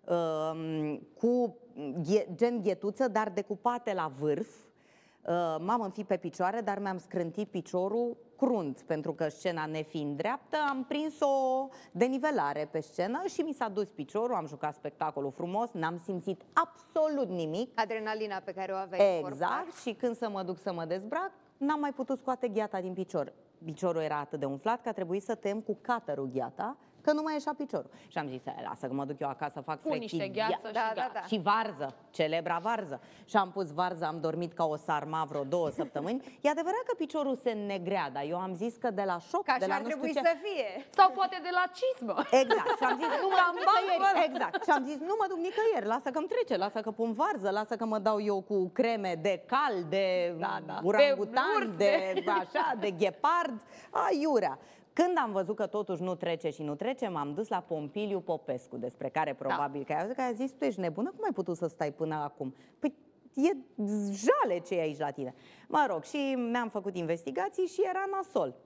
S2: cu gen ghetuță, dar decupate la vârf. M-am înfipt pe picioare, dar mi-am scrântit piciorul crunt, pentru că scena nefiind dreaptă, am prins o denivelare pe scenă și mi s-a dus piciorul, am jucat spectacolul frumos, n-am simțit absolut nimic.
S1: Adrenalina pe care o aveai.
S2: Exact, și când să mă duc să mă dezbrac, n-am mai putut scoate gheata din picior. Piciorul era atât de umflat că a trebuit să tem cu cutterul gheata, că nu mai ieșea piciorul. Și am zis, lasă că mă duc eu acasă să fac
S3: Pun niște gheață
S1: da,
S3: și
S1: da,
S3: gata.
S1: da.
S2: Și varză, celebra varză. Și am pus varză, am dormit ca o sarma vreo două săptămâni. E adevărat că piciorul se înnegrea, dar eu am zis că de la șoc,
S1: că
S2: de la
S1: ar
S2: nu
S1: trebui
S2: știu
S1: să
S2: ce...
S1: fie.
S3: Sau poate de la cizmă.
S2: Exact. Și am zis, nu mă duc nicăieri. Exact. Și am zis, nu mă duc nicăieri, lasă că-mi trece, lasă că pun varză, lasă că mă dau eu cu creme de cal, de
S3: da, da.
S2: urangutan, de, de așa, de ghepard, aiurea. Când am văzut că totuși nu trece și nu trece, m-am dus la Pompiliu Popescu, despre care probabil da. că a zis, tu ești nebună, cum ai putut să stai până acum? Păi e jale ce e aici la tine. Mă rog, și mi-am făcut investigații și era nasol.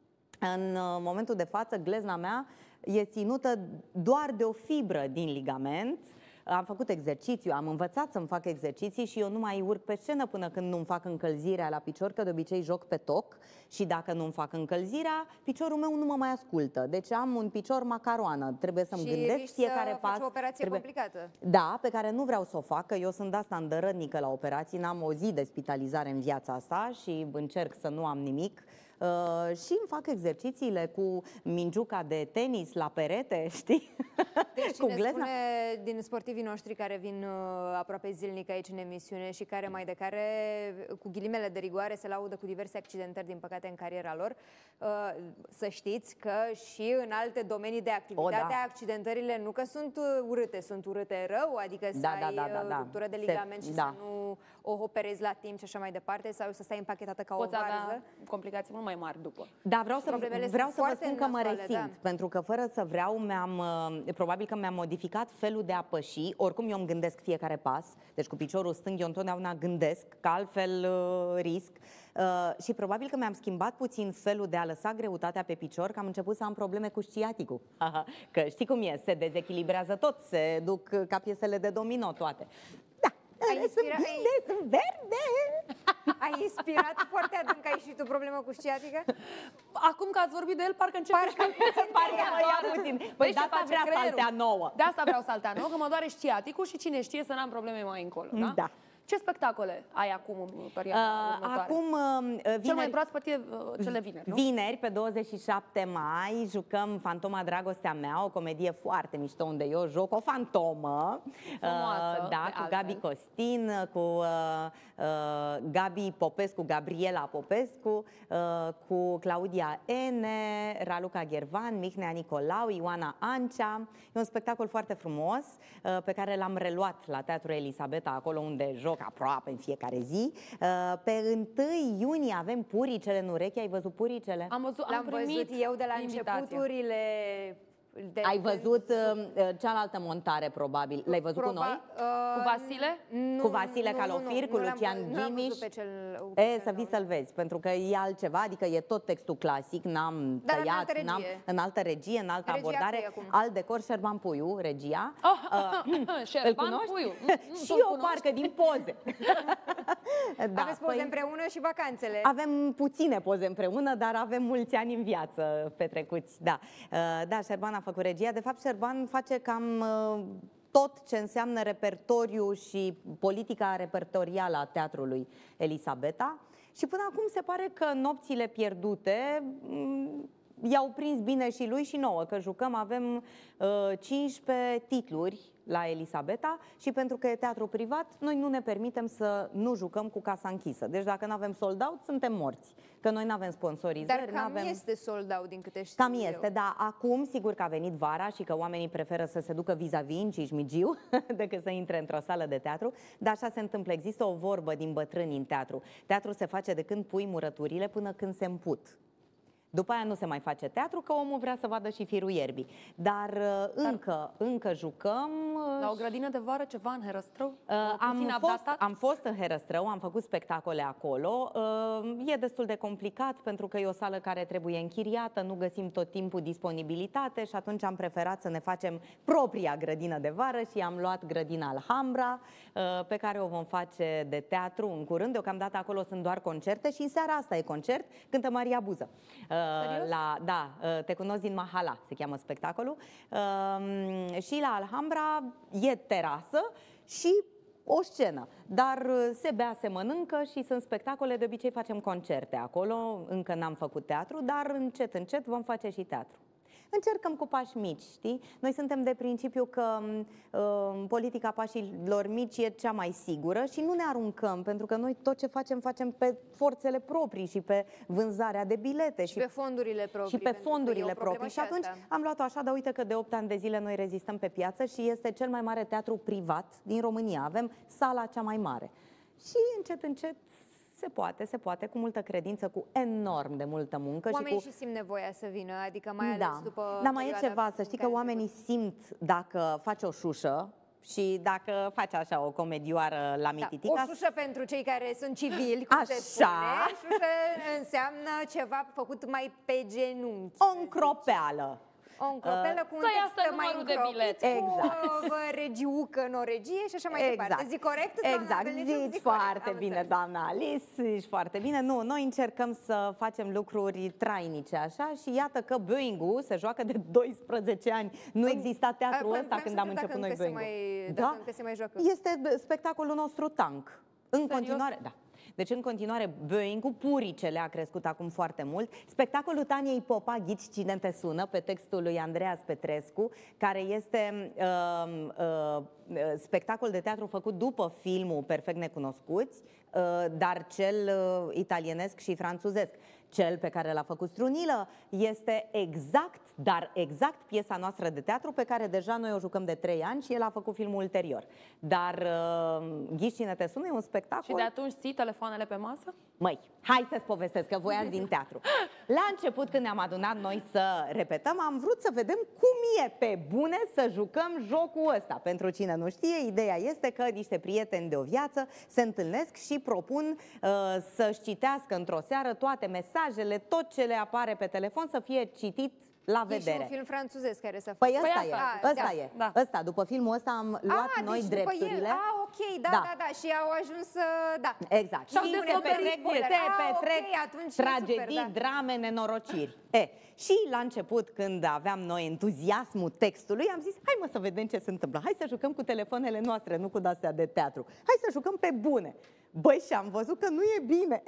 S2: În momentul de față, glezna mea e ținută doar de o fibră din ligament. Am făcut exercițiu, am învățat să-mi fac exerciții și eu nu mai urc pe scenă până când nu-mi fac încălzirea la picior, că de obicei joc pe toc și dacă nu-mi fac încălzirea, piciorul meu nu mă mai ascultă. Deci am un picior macaroană, trebuie să-mi gândesc fiecare pas.
S1: Și o operație
S2: trebuie...
S1: complicată.
S2: Da, pe care nu vreau să o fac, că eu sunt de asta îndărătnică la operații, n-am o zi de spitalizare în viața asta și încerc să nu am nimic. Uh, și îmi fac exercițiile cu mingiuca de tenis la perete, știi?
S1: Deci
S2: cu
S1: cine
S2: glezna.
S1: spune din sportivii noștri care vin uh, aproape zilnic aici în emisiune și care mai de care, cu ghilimele de rigoare, se laudă cu diverse accidentări, din păcate, în cariera lor, uh, să știți că și în alte domenii de activitate,
S2: o, da.
S1: accidentările nu că sunt urâte, sunt urâte rău, adică să
S2: da,
S1: ai
S2: da, da, da.
S1: ruptură de ligament se, și
S2: da.
S1: să nu o operezi la timp și așa mai departe, sau să stai împachetată ca
S3: Poți
S1: o varză.
S3: avea complicații mult mai mari după.
S2: Da, vreau să, vreau să vă spun că mă
S1: nasoale,
S2: resimt,
S1: da.
S2: pentru că fără să vreau, mi-am, probabil că mi-am modificat felul de a păși, oricum eu îmi gândesc fiecare pas, deci cu piciorul stâng eu întotdeauna gândesc, că altfel uh, risc, uh, și probabil că mi-am schimbat puțin felul de a lăsa greutatea pe picior, că am început să am probleme cu sciaticul. Că știi cum e, se dezechilibrează tot, se duc ca piesele de domino toate. Da,
S1: ai inspira...
S2: sunt bine, ai... sunt verde!
S1: Ai inspirat foarte adânc, ai și tu problemă cu sciatică?
S3: Acum că ați vorbit de el, parcă începe
S1: Parcă,
S2: parcă mă ia puțin. Păi de asta vrea saltea nouă.
S3: De asta vreau saltea nouă, că mă doare sciaticul și cine știe să n-am probleme mai încolo, da?
S2: Da.
S3: Ce spectacole ai acum în perioada
S2: Uh,
S3: următoare?
S2: acum, uh, vineri,
S3: Cel mai proaspăt e uh, cele vineri, nu?
S2: Vineri, pe douăzeci și șapte mai, jucăm Fantoma Dragostea mea, o comedie foarte mișto unde eu joc o fantomă.
S3: Frumoasă,
S2: uh, da,
S3: de
S2: cu
S3: altfel.
S2: Gabi Costin, cu uh, uh, Gabi Popescu, Gabriela Popescu, uh, cu Claudia Ene, Raluca Ghervan, Mihnea Nicolau, Ioana Ancea. E un spectacol foarte frumos uh, pe care l-am reluat la Teatrul Elisabeta, acolo unde joc aproape în fiecare zi. Uh, pe întâi iunie avem Puricele în ureche. Ai văzut Puricele?
S3: Am văzut, am
S1: L-am
S3: primit
S1: văzut eu de la
S3: invitație.
S1: începuturile... De
S2: Ai văzut uh, cealaltă montare, probabil. L-ai văzut
S1: Proba-
S2: cu noi?
S1: uh,
S3: Cu Vasile?
S1: Nu,
S2: Cu Vasile
S1: nu,
S2: Calofir,
S1: nu,
S2: cu
S1: nu l-am
S2: Lucian
S1: văzut- nu l-am
S2: Gimiș.
S1: văzut pe cel, pe
S2: E,
S1: cel
S2: să vii
S1: nou.
S2: să-l vezi, pentru că e altceva, adică e tot textul clasic, n-am
S1: Dar în
S2: tăiat,
S1: altă
S2: n-am,
S1: regie.
S2: în altă regie, în altă
S1: Regia
S2: abordare,
S1: cui acum?
S2: alt decor, Șerban Puiu, regia.
S3: Oh,
S2: Îl
S3: Șerban
S2: cunoști?
S3: Puiu. Nu, nu
S2: Și
S3: tu-l
S2: eu,
S3: cunoști?
S2: parcă, din poze. Da,
S1: Aveți poze
S2: păi,
S1: împreună și vacanțele.
S2: avem puține poze împreună, dar avem mulți ani în viață petrecuți. Da, Uh, da, Șerban a făcut regia. De fapt, Șerban face cam uh, tot ce înseamnă repertoriu și politica repertorială a Teatrului Elisabeta. Și până acum se pare că Nopțile pierdute mm, i-au prins bine și lui și nouă, că jucăm, avem uh, cincisprezece titluri la Elisabeta și pentru că e teatru privat, noi nu ne permitem să nu jucăm cu casa închisă. Deci dacă nu avem sold out, suntem morți. Că noi nu avem sponsorizări,
S1: Dar cam
S2: n-avem...
S1: este sold out din câte știu
S2: Cam este,
S1: eu.
S2: dar acum sigur că a venit vara și că oamenii preferă să se ducă vis-a-vis în Cismigiu decât să intre într-o sală de teatru, dar așa se întâmplă. Există o vorbă din bătrâni în teatru. Teatru se face de când pui murăturile până când se împut. După aia nu se mai face teatru, că omul vrea să vadă și firul ierbii. Dar, dar încă, încă jucăm.
S3: La o grădină de vară, ceva în Herăstrău?
S2: Uh, am, fost, am fost în Herăstrău, am făcut spectacole acolo. Uh, e destul de complicat pentru că e o sală care trebuie închiriată, nu găsim tot timpul disponibilitate și atunci am preferat să ne facem propria grădină de vară și am luat grădina Alhambra, uh, pe care o vom face de teatru în curând. Deocamdată acolo sunt doar concerte și în seara asta e concert, cântă Maria Buză. Uh, la, da, uh, Te cunosc din Mahala, se cheamă spectacolul. Uh, și la Alhambra e terasă și o scenă, dar se bea, se mănâncă și sunt spectacole, de obicei facem concerte acolo, încă n-am făcut teatru, dar încet, încet vom face și teatru. Încercăm cu pași mici, știi? Noi suntem de principiu că uh, politica pașilor mici e cea mai sigură și nu ne aruncăm, pentru că noi tot ce facem, facem pe forțele proprii și pe vânzarea de bilete.
S1: Și, și pe fondurile proprii.
S2: Și pe fondurile proprii. Și atunci
S1: asta.
S2: am luat-o așa, dar uite că de opt ani de zile noi rezistăm pe piață și este cel mai mare teatru privat din România. Avem sala cea mai mare. Și încet, încet se poate, se poate, cu multă credință, cu enorm de multă muncă.
S1: Oamenii
S2: și, cu...
S1: și simt nevoia să vină, adică mai ales
S2: da.
S1: după...
S2: Dar mai e ceva, să știi că oamenii simt dacă faci o șușă și dacă faci așa o comedioară la Mititica.
S1: Da, o șușă pentru cei care sunt civili, cum
S2: Așa.
S1: se spune. Șușă înseamnă ceva făcut mai pe genunchi.
S2: O încropeală.
S1: O încropelă cu un
S3: Să
S1: text
S3: iasă
S1: mai
S3: numărul de
S1: încropit,
S3: bilete.
S2: Exact.
S1: cu o regiucă în o regie și așa mai
S2: Exact.
S1: departe. Zic corect, doamna
S2: Exact,
S1: Belniciuc?
S2: zici
S1: Zic corect,
S2: foarte
S1: am
S2: bine,
S1: înțeles.
S2: doamna Alice, zici foarte bine. Nu, noi încercăm să facem lucruri trainice așa și iată că Boeing-ul se joacă de doisprezece ani. Nu exista teatrul
S1: Vreau
S2: ăsta
S1: să
S2: când
S1: întreb
S2: am
S1: dacă
S2: început noi
S1: încă se
S2: Boeing-ul.
S1: mai- dacă încă se mai joacă.
S2: Este spectacolul nostru Tank. În continuare, da. Deci, în continuare, Boeing-ul, Puricele a crescut acum foarte mult. Spectacolul Taniei Popa, Ghici cine te sună, pe textul lui Andreas Petrescu, care este uh, uh, spectacol de teatru făcut după filmul Perfect Necunoscuți, uh, dar cel uh, italienesc și franțuzesc. Cel pe care l-a făcut Strunilă este exact, dar exact piesa noastră de teatru pe care deja noi o jucăm de trei ani și el a făcut filmul ulterior. Dar uh, Ghici cine te sună e un spectacol...
S3: Și de atunci ții telefoanele pe masă?
S2: Măi, hai să-ți povestesc că voi ați din teatru. La început, când ne-am adunat noi să repetăm, am vrut să vedem cum e pe bune să jucăm jocul ăsta. Pentru cine nu știe, ideea este că niște prieteni de o viață se întâlnesc și propun uh, să-și citească într-o seară toate mesajele, tot ce le apare pe telefon să fie citit la
S1: E și
S2: vedere.
S1: un film franțuzesc care s-a făcut.
S2: Păi ăsta
S3: Păi
S2: e,
S3: asta,
S2: ăsta
S1: da,
S2: e.
S3: da.
S2: Ăsta, după filmul ăsta am luat
S1: Ah,
S2: noi
S1: deci după
S2: drepturile.
S1: el. Ah, ok. ok, da, da, da, da, și au ajuns, da.
S2: Exact.
S3: Și-au
S2: Și se
S3: descoperit
S2: petrec, se
S1: Ah,
S2: petrec
S1: ok, atunci e
S2: tragedii,
S1: super, da.
S2: drame, nenorociri. E, și la început, când aveam noi entuziasmul textului, am zis, hai mă să vedem ce se întâmplă. Hai să jucăm cu telefoanele noastre, nu cu de-astea de teatru. Hai să jucăm pe bune. Băi, și am văzut că nu e bine.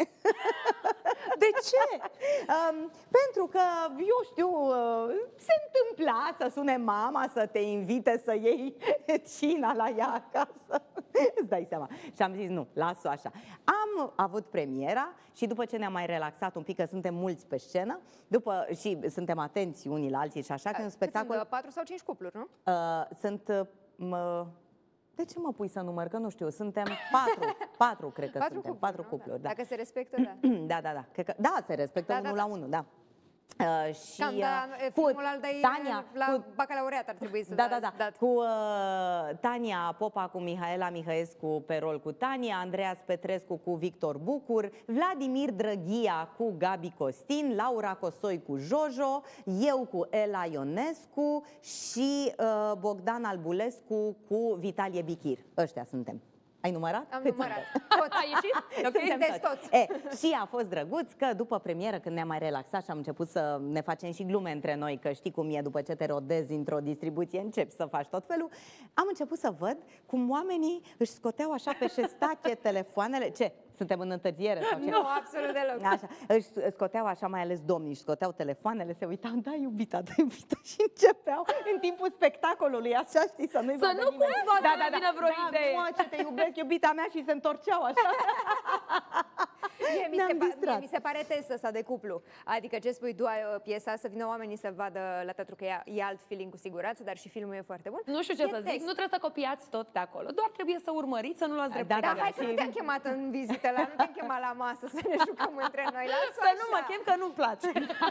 S2: De ce? Um, pentru că, eu știu, uh, se întâmpla să sune mama să te invite să iei cina la ea acasă. Îți dai seama. Și am zis, nu, las-o așa. Am avut premiera și după ce ne-am mai relaxat un pic, că suntem mulți pe scenă, după, și suntem atenți unii la alții și așa, că un spectacol...
S1: Sunt patru sau cinci cupluri, nu?
S2: Uh, sunt... Uh, mă, de ce mă pui să număr? Că nu știu, suntem patru, patru cred că
S1: Patru
S2: suntem,
S1: cupluri,
S2: patru
S1: nu?
S2: cupluri, da.
S1: Dacă se respectă, da.
S2: Da, da, da, cred că, da, se respectă
S1: Da,
S2: unul
S1: da,
S2: la
S1: da.
S2: unul, da. Uh, și
S1: Cam, da,
S2: uh,
S1: filmul al de
S2: Tania,
S1: la
S2: cu,
S1: bacalaureat ar trebui să
S2: da, da, da,
S1: dat.
S2: cu uh, Tania Popa, cu Mihaela Mihăescu pe rol cu Tania, Andreas Petrescu cu Victor Bucur, Vladimir Drăghia cu Gabi Costin, Laura Cosoi cu Jojo, eu cu Ela Ionescu și uh, Bogdan Albulescu cu Vitalie Bichir. Ăștia suntem. Ai numărat?
S1: Am
S2: Cât
S1: numărat.
S2: suntem?
S1: Toți.
S3: A ieșit?
S1: Ok, sunteți toți.
S2: E, și a fost drăguț că după premieră, când ne-am mai relaxat și am început să ne facem și glume între noi, că știi cum e, după ce te rodezi într-o distribuție, începi să faci tot felul, am început să văd cum oamenii își scoteau așa pe șestache telefoanele. Ce? Suntem în întârziere sau ce?
S1: Nu, absolut deloc.
S2: Așa, își scoteau așa, mai ales domnii, își scoteau telefoanele, se uitau, da, iubita, da, iubita, și începeau în timpul spectacolului, așa, știi, să nu-i
S3: Să
S2: vadă
S3: nu
S2: nimeni.
S3: cumva să nu vină vreo
S2: da,
S3: idee.
S2: mă, ce te iubesc, iubita mea, și se întorceau așa.
S1: Mie mi,
S2: Ne-am
S1: se pa-
S2: distrat.
S1: mie mi se pare test ăsta de cuplu. Adică ce spui tu, uh, piesa, să vină oamenii să vadă la teatru, că e, e alt feeling cu siguranță, dar și filmul e foarte bun.
S3: Nu știu ce
S1: E
S3: să zic,
S1: text.
S3: nu trebuie să copiați tot de acolo, doar trebuie să urmăriți, să nu luați drept.
S2: Da,
S1: Dar
S2: da,
S1: hai că
S2: și-
S1: nu te-am chemat în vizită, la, nu te-am chemat la masă să ne jucăm între noi. Lasă
S3: Să
S1: așa.
S3: nu mă chem că nu-mi place.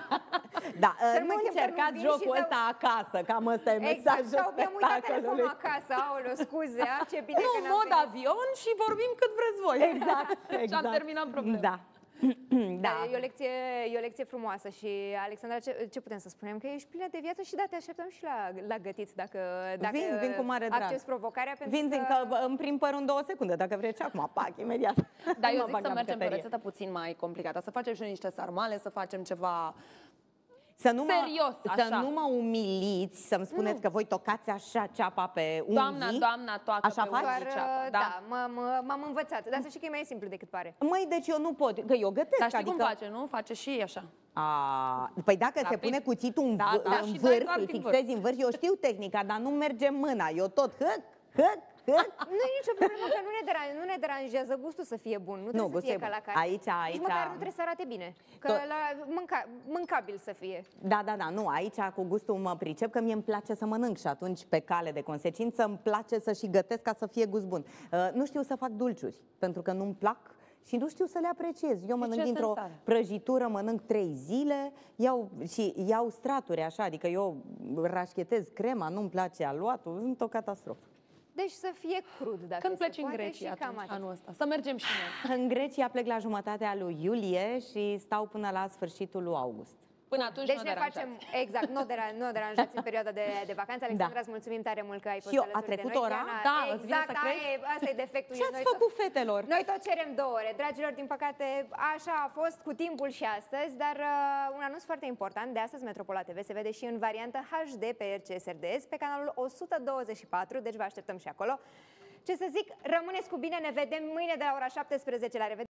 S2: Da,
S1: Să
S2: nu
S1: mă chem că nu
S2: încercați
S1: vin
S2: jocul
S1: și
S2: ăsta acasă, cam ăsta e
S1: Exact,
S2: mesajul
S1: sau mi-am uitat telefonul
S2: spectacolului.
S1: acasă, aoleu, scuze, a, ce bine
S3: Nu,
S1: că n-am
S3: mod
S1: venit.
S3: avion și vorbim cât vreți voi.
S2: Exact, exact.
S3: Și am terminat problema.
S2: Da.
S1: Da.
S2: Da.
S1: E, o lecție, e o lecție frumoasă și, Alexandra, ce, ce putem să spunem? Că ești plină de viață și da, te așteptăm și la, la gătit dacă, dacă
S2: Vin, vin cu mare drag.
S1: accepți provocarea. Pentru
S2: Vin, vin că îmi prim părul în două secunde, dacă vreți, și acum, pac, imediat.
S3: Dar eu
S2: Mă
S3: zic
S2: bag
S3: să
S2: la
S3: mergem pe o
S2: bucătărie.
S3: rețetă puțin mai complicată, să facem și niște sarmale, să facem ceva...
S2: Să nu mă,
S3: Serios,
S2: să
S3: așa.
S2: nu mă umiliți, să-mi spuneți
S3: Nu.
S2: că voi tocați așa ceapa pe unghii.
S3: Doamna, doamna, toacă
S2: Așa
S3: pe
S2: faci?
S3: unghii
S1: Doar,
S3: ceapă,
S1: da,
S3: da.
S1: m-am, m-am învățat. Dar să știi că e mai simplu decât pare.
S2: Măi, deci eu nu pot, că eu gătesc,
S3: Dar știi
S2: adică...
S3: cum face, nu? Face și așa.
S2: A, păi dacă se
S3: Rapid.
S2: pune cuțitul în,
S3: Da,
S2: v-
S3: da,
S2: în
S3: și dai
S2: vârf,
S3: doar
S2: îl
S3: din
S2: fixezi în vârf, eu știu tehnica, dar nu merge mâna, eu tot hăc, hăc, hăc.
S1: Nu e nicio problemă, că nu ne, deran- nu ne deranjează gustul să fie bun. Nu trebuie
S2: gustul
S1: să fie
S2: e
S1: ca
S2: bun.
S1: la carne.
S2: Aici, aici-
S1: Nici măcar nu trebuie să arate bine. Că
S2: Tot-
S1: la, mânca, mâncabil să fie.
S2: Da, da, da, nu, aici cu gustul mă pricep, că mie îmi place să mănânc și atunci pe cale de consecință îmi place să și gătesc ca să fie gust bun. Uh, nu știu să fac dulciuri, pentru că nu-mi plac și nu știu să le apreciez. Eu mănânc
S3: ce
S2: dintr-o
S3: sens are?
S2: prăjitură, mănânc trei zile, iau și iau straturi așa, adică eu rașchetez crema, nu-mi place aluatul, sunt o catastrofă.
S1: Deci să fie crud, dacă
S3: Când
S1: se
S3: pleci în
S1: poate,
S3: Grecia
S1: și cam
S3: atunci,
S1: atât.
S3: anul ăsta? Să mergem și noi.
S2: În Grecia plec la jumătatea lui iulie și stau până la sfârșitul lui august.
S3: Până atunci
S1: Deci
S3: nu
S1: ne
S3: deranjați.
S1: facem, exact, nu, dera- nu deranjați în perioada de, de vacanță. Alexandra,
S2: Da.
S1: îți mulțumim tare mult că ai fost
S2: Și eu, a
S1: alături de
S2: trecut
S1: noi.
S2: ora?
S1: Diana,
S3: Da, îți vine
S1: exact,
S3: să crezi?
S1: aia e- asta e defectul.
S2: Ce ați
S1: Noi
S2: făcut,
S1: tot-
S2: fetelor?
S1: Noi tot cerem două ore. Dragilor, din păcate, așa a fost cu timpul și astăzi, dar uh, un anunț foarte important. De astăzi, Metropola T V se vede și în variantă H D pe R C S R D S, pe canalul o sută douăzeci și patru, deci vă așteptăm și acolo. Ce să zic, rămâneți cu bine, ne vedem mâine de la ora șaptesprezece, la revedere!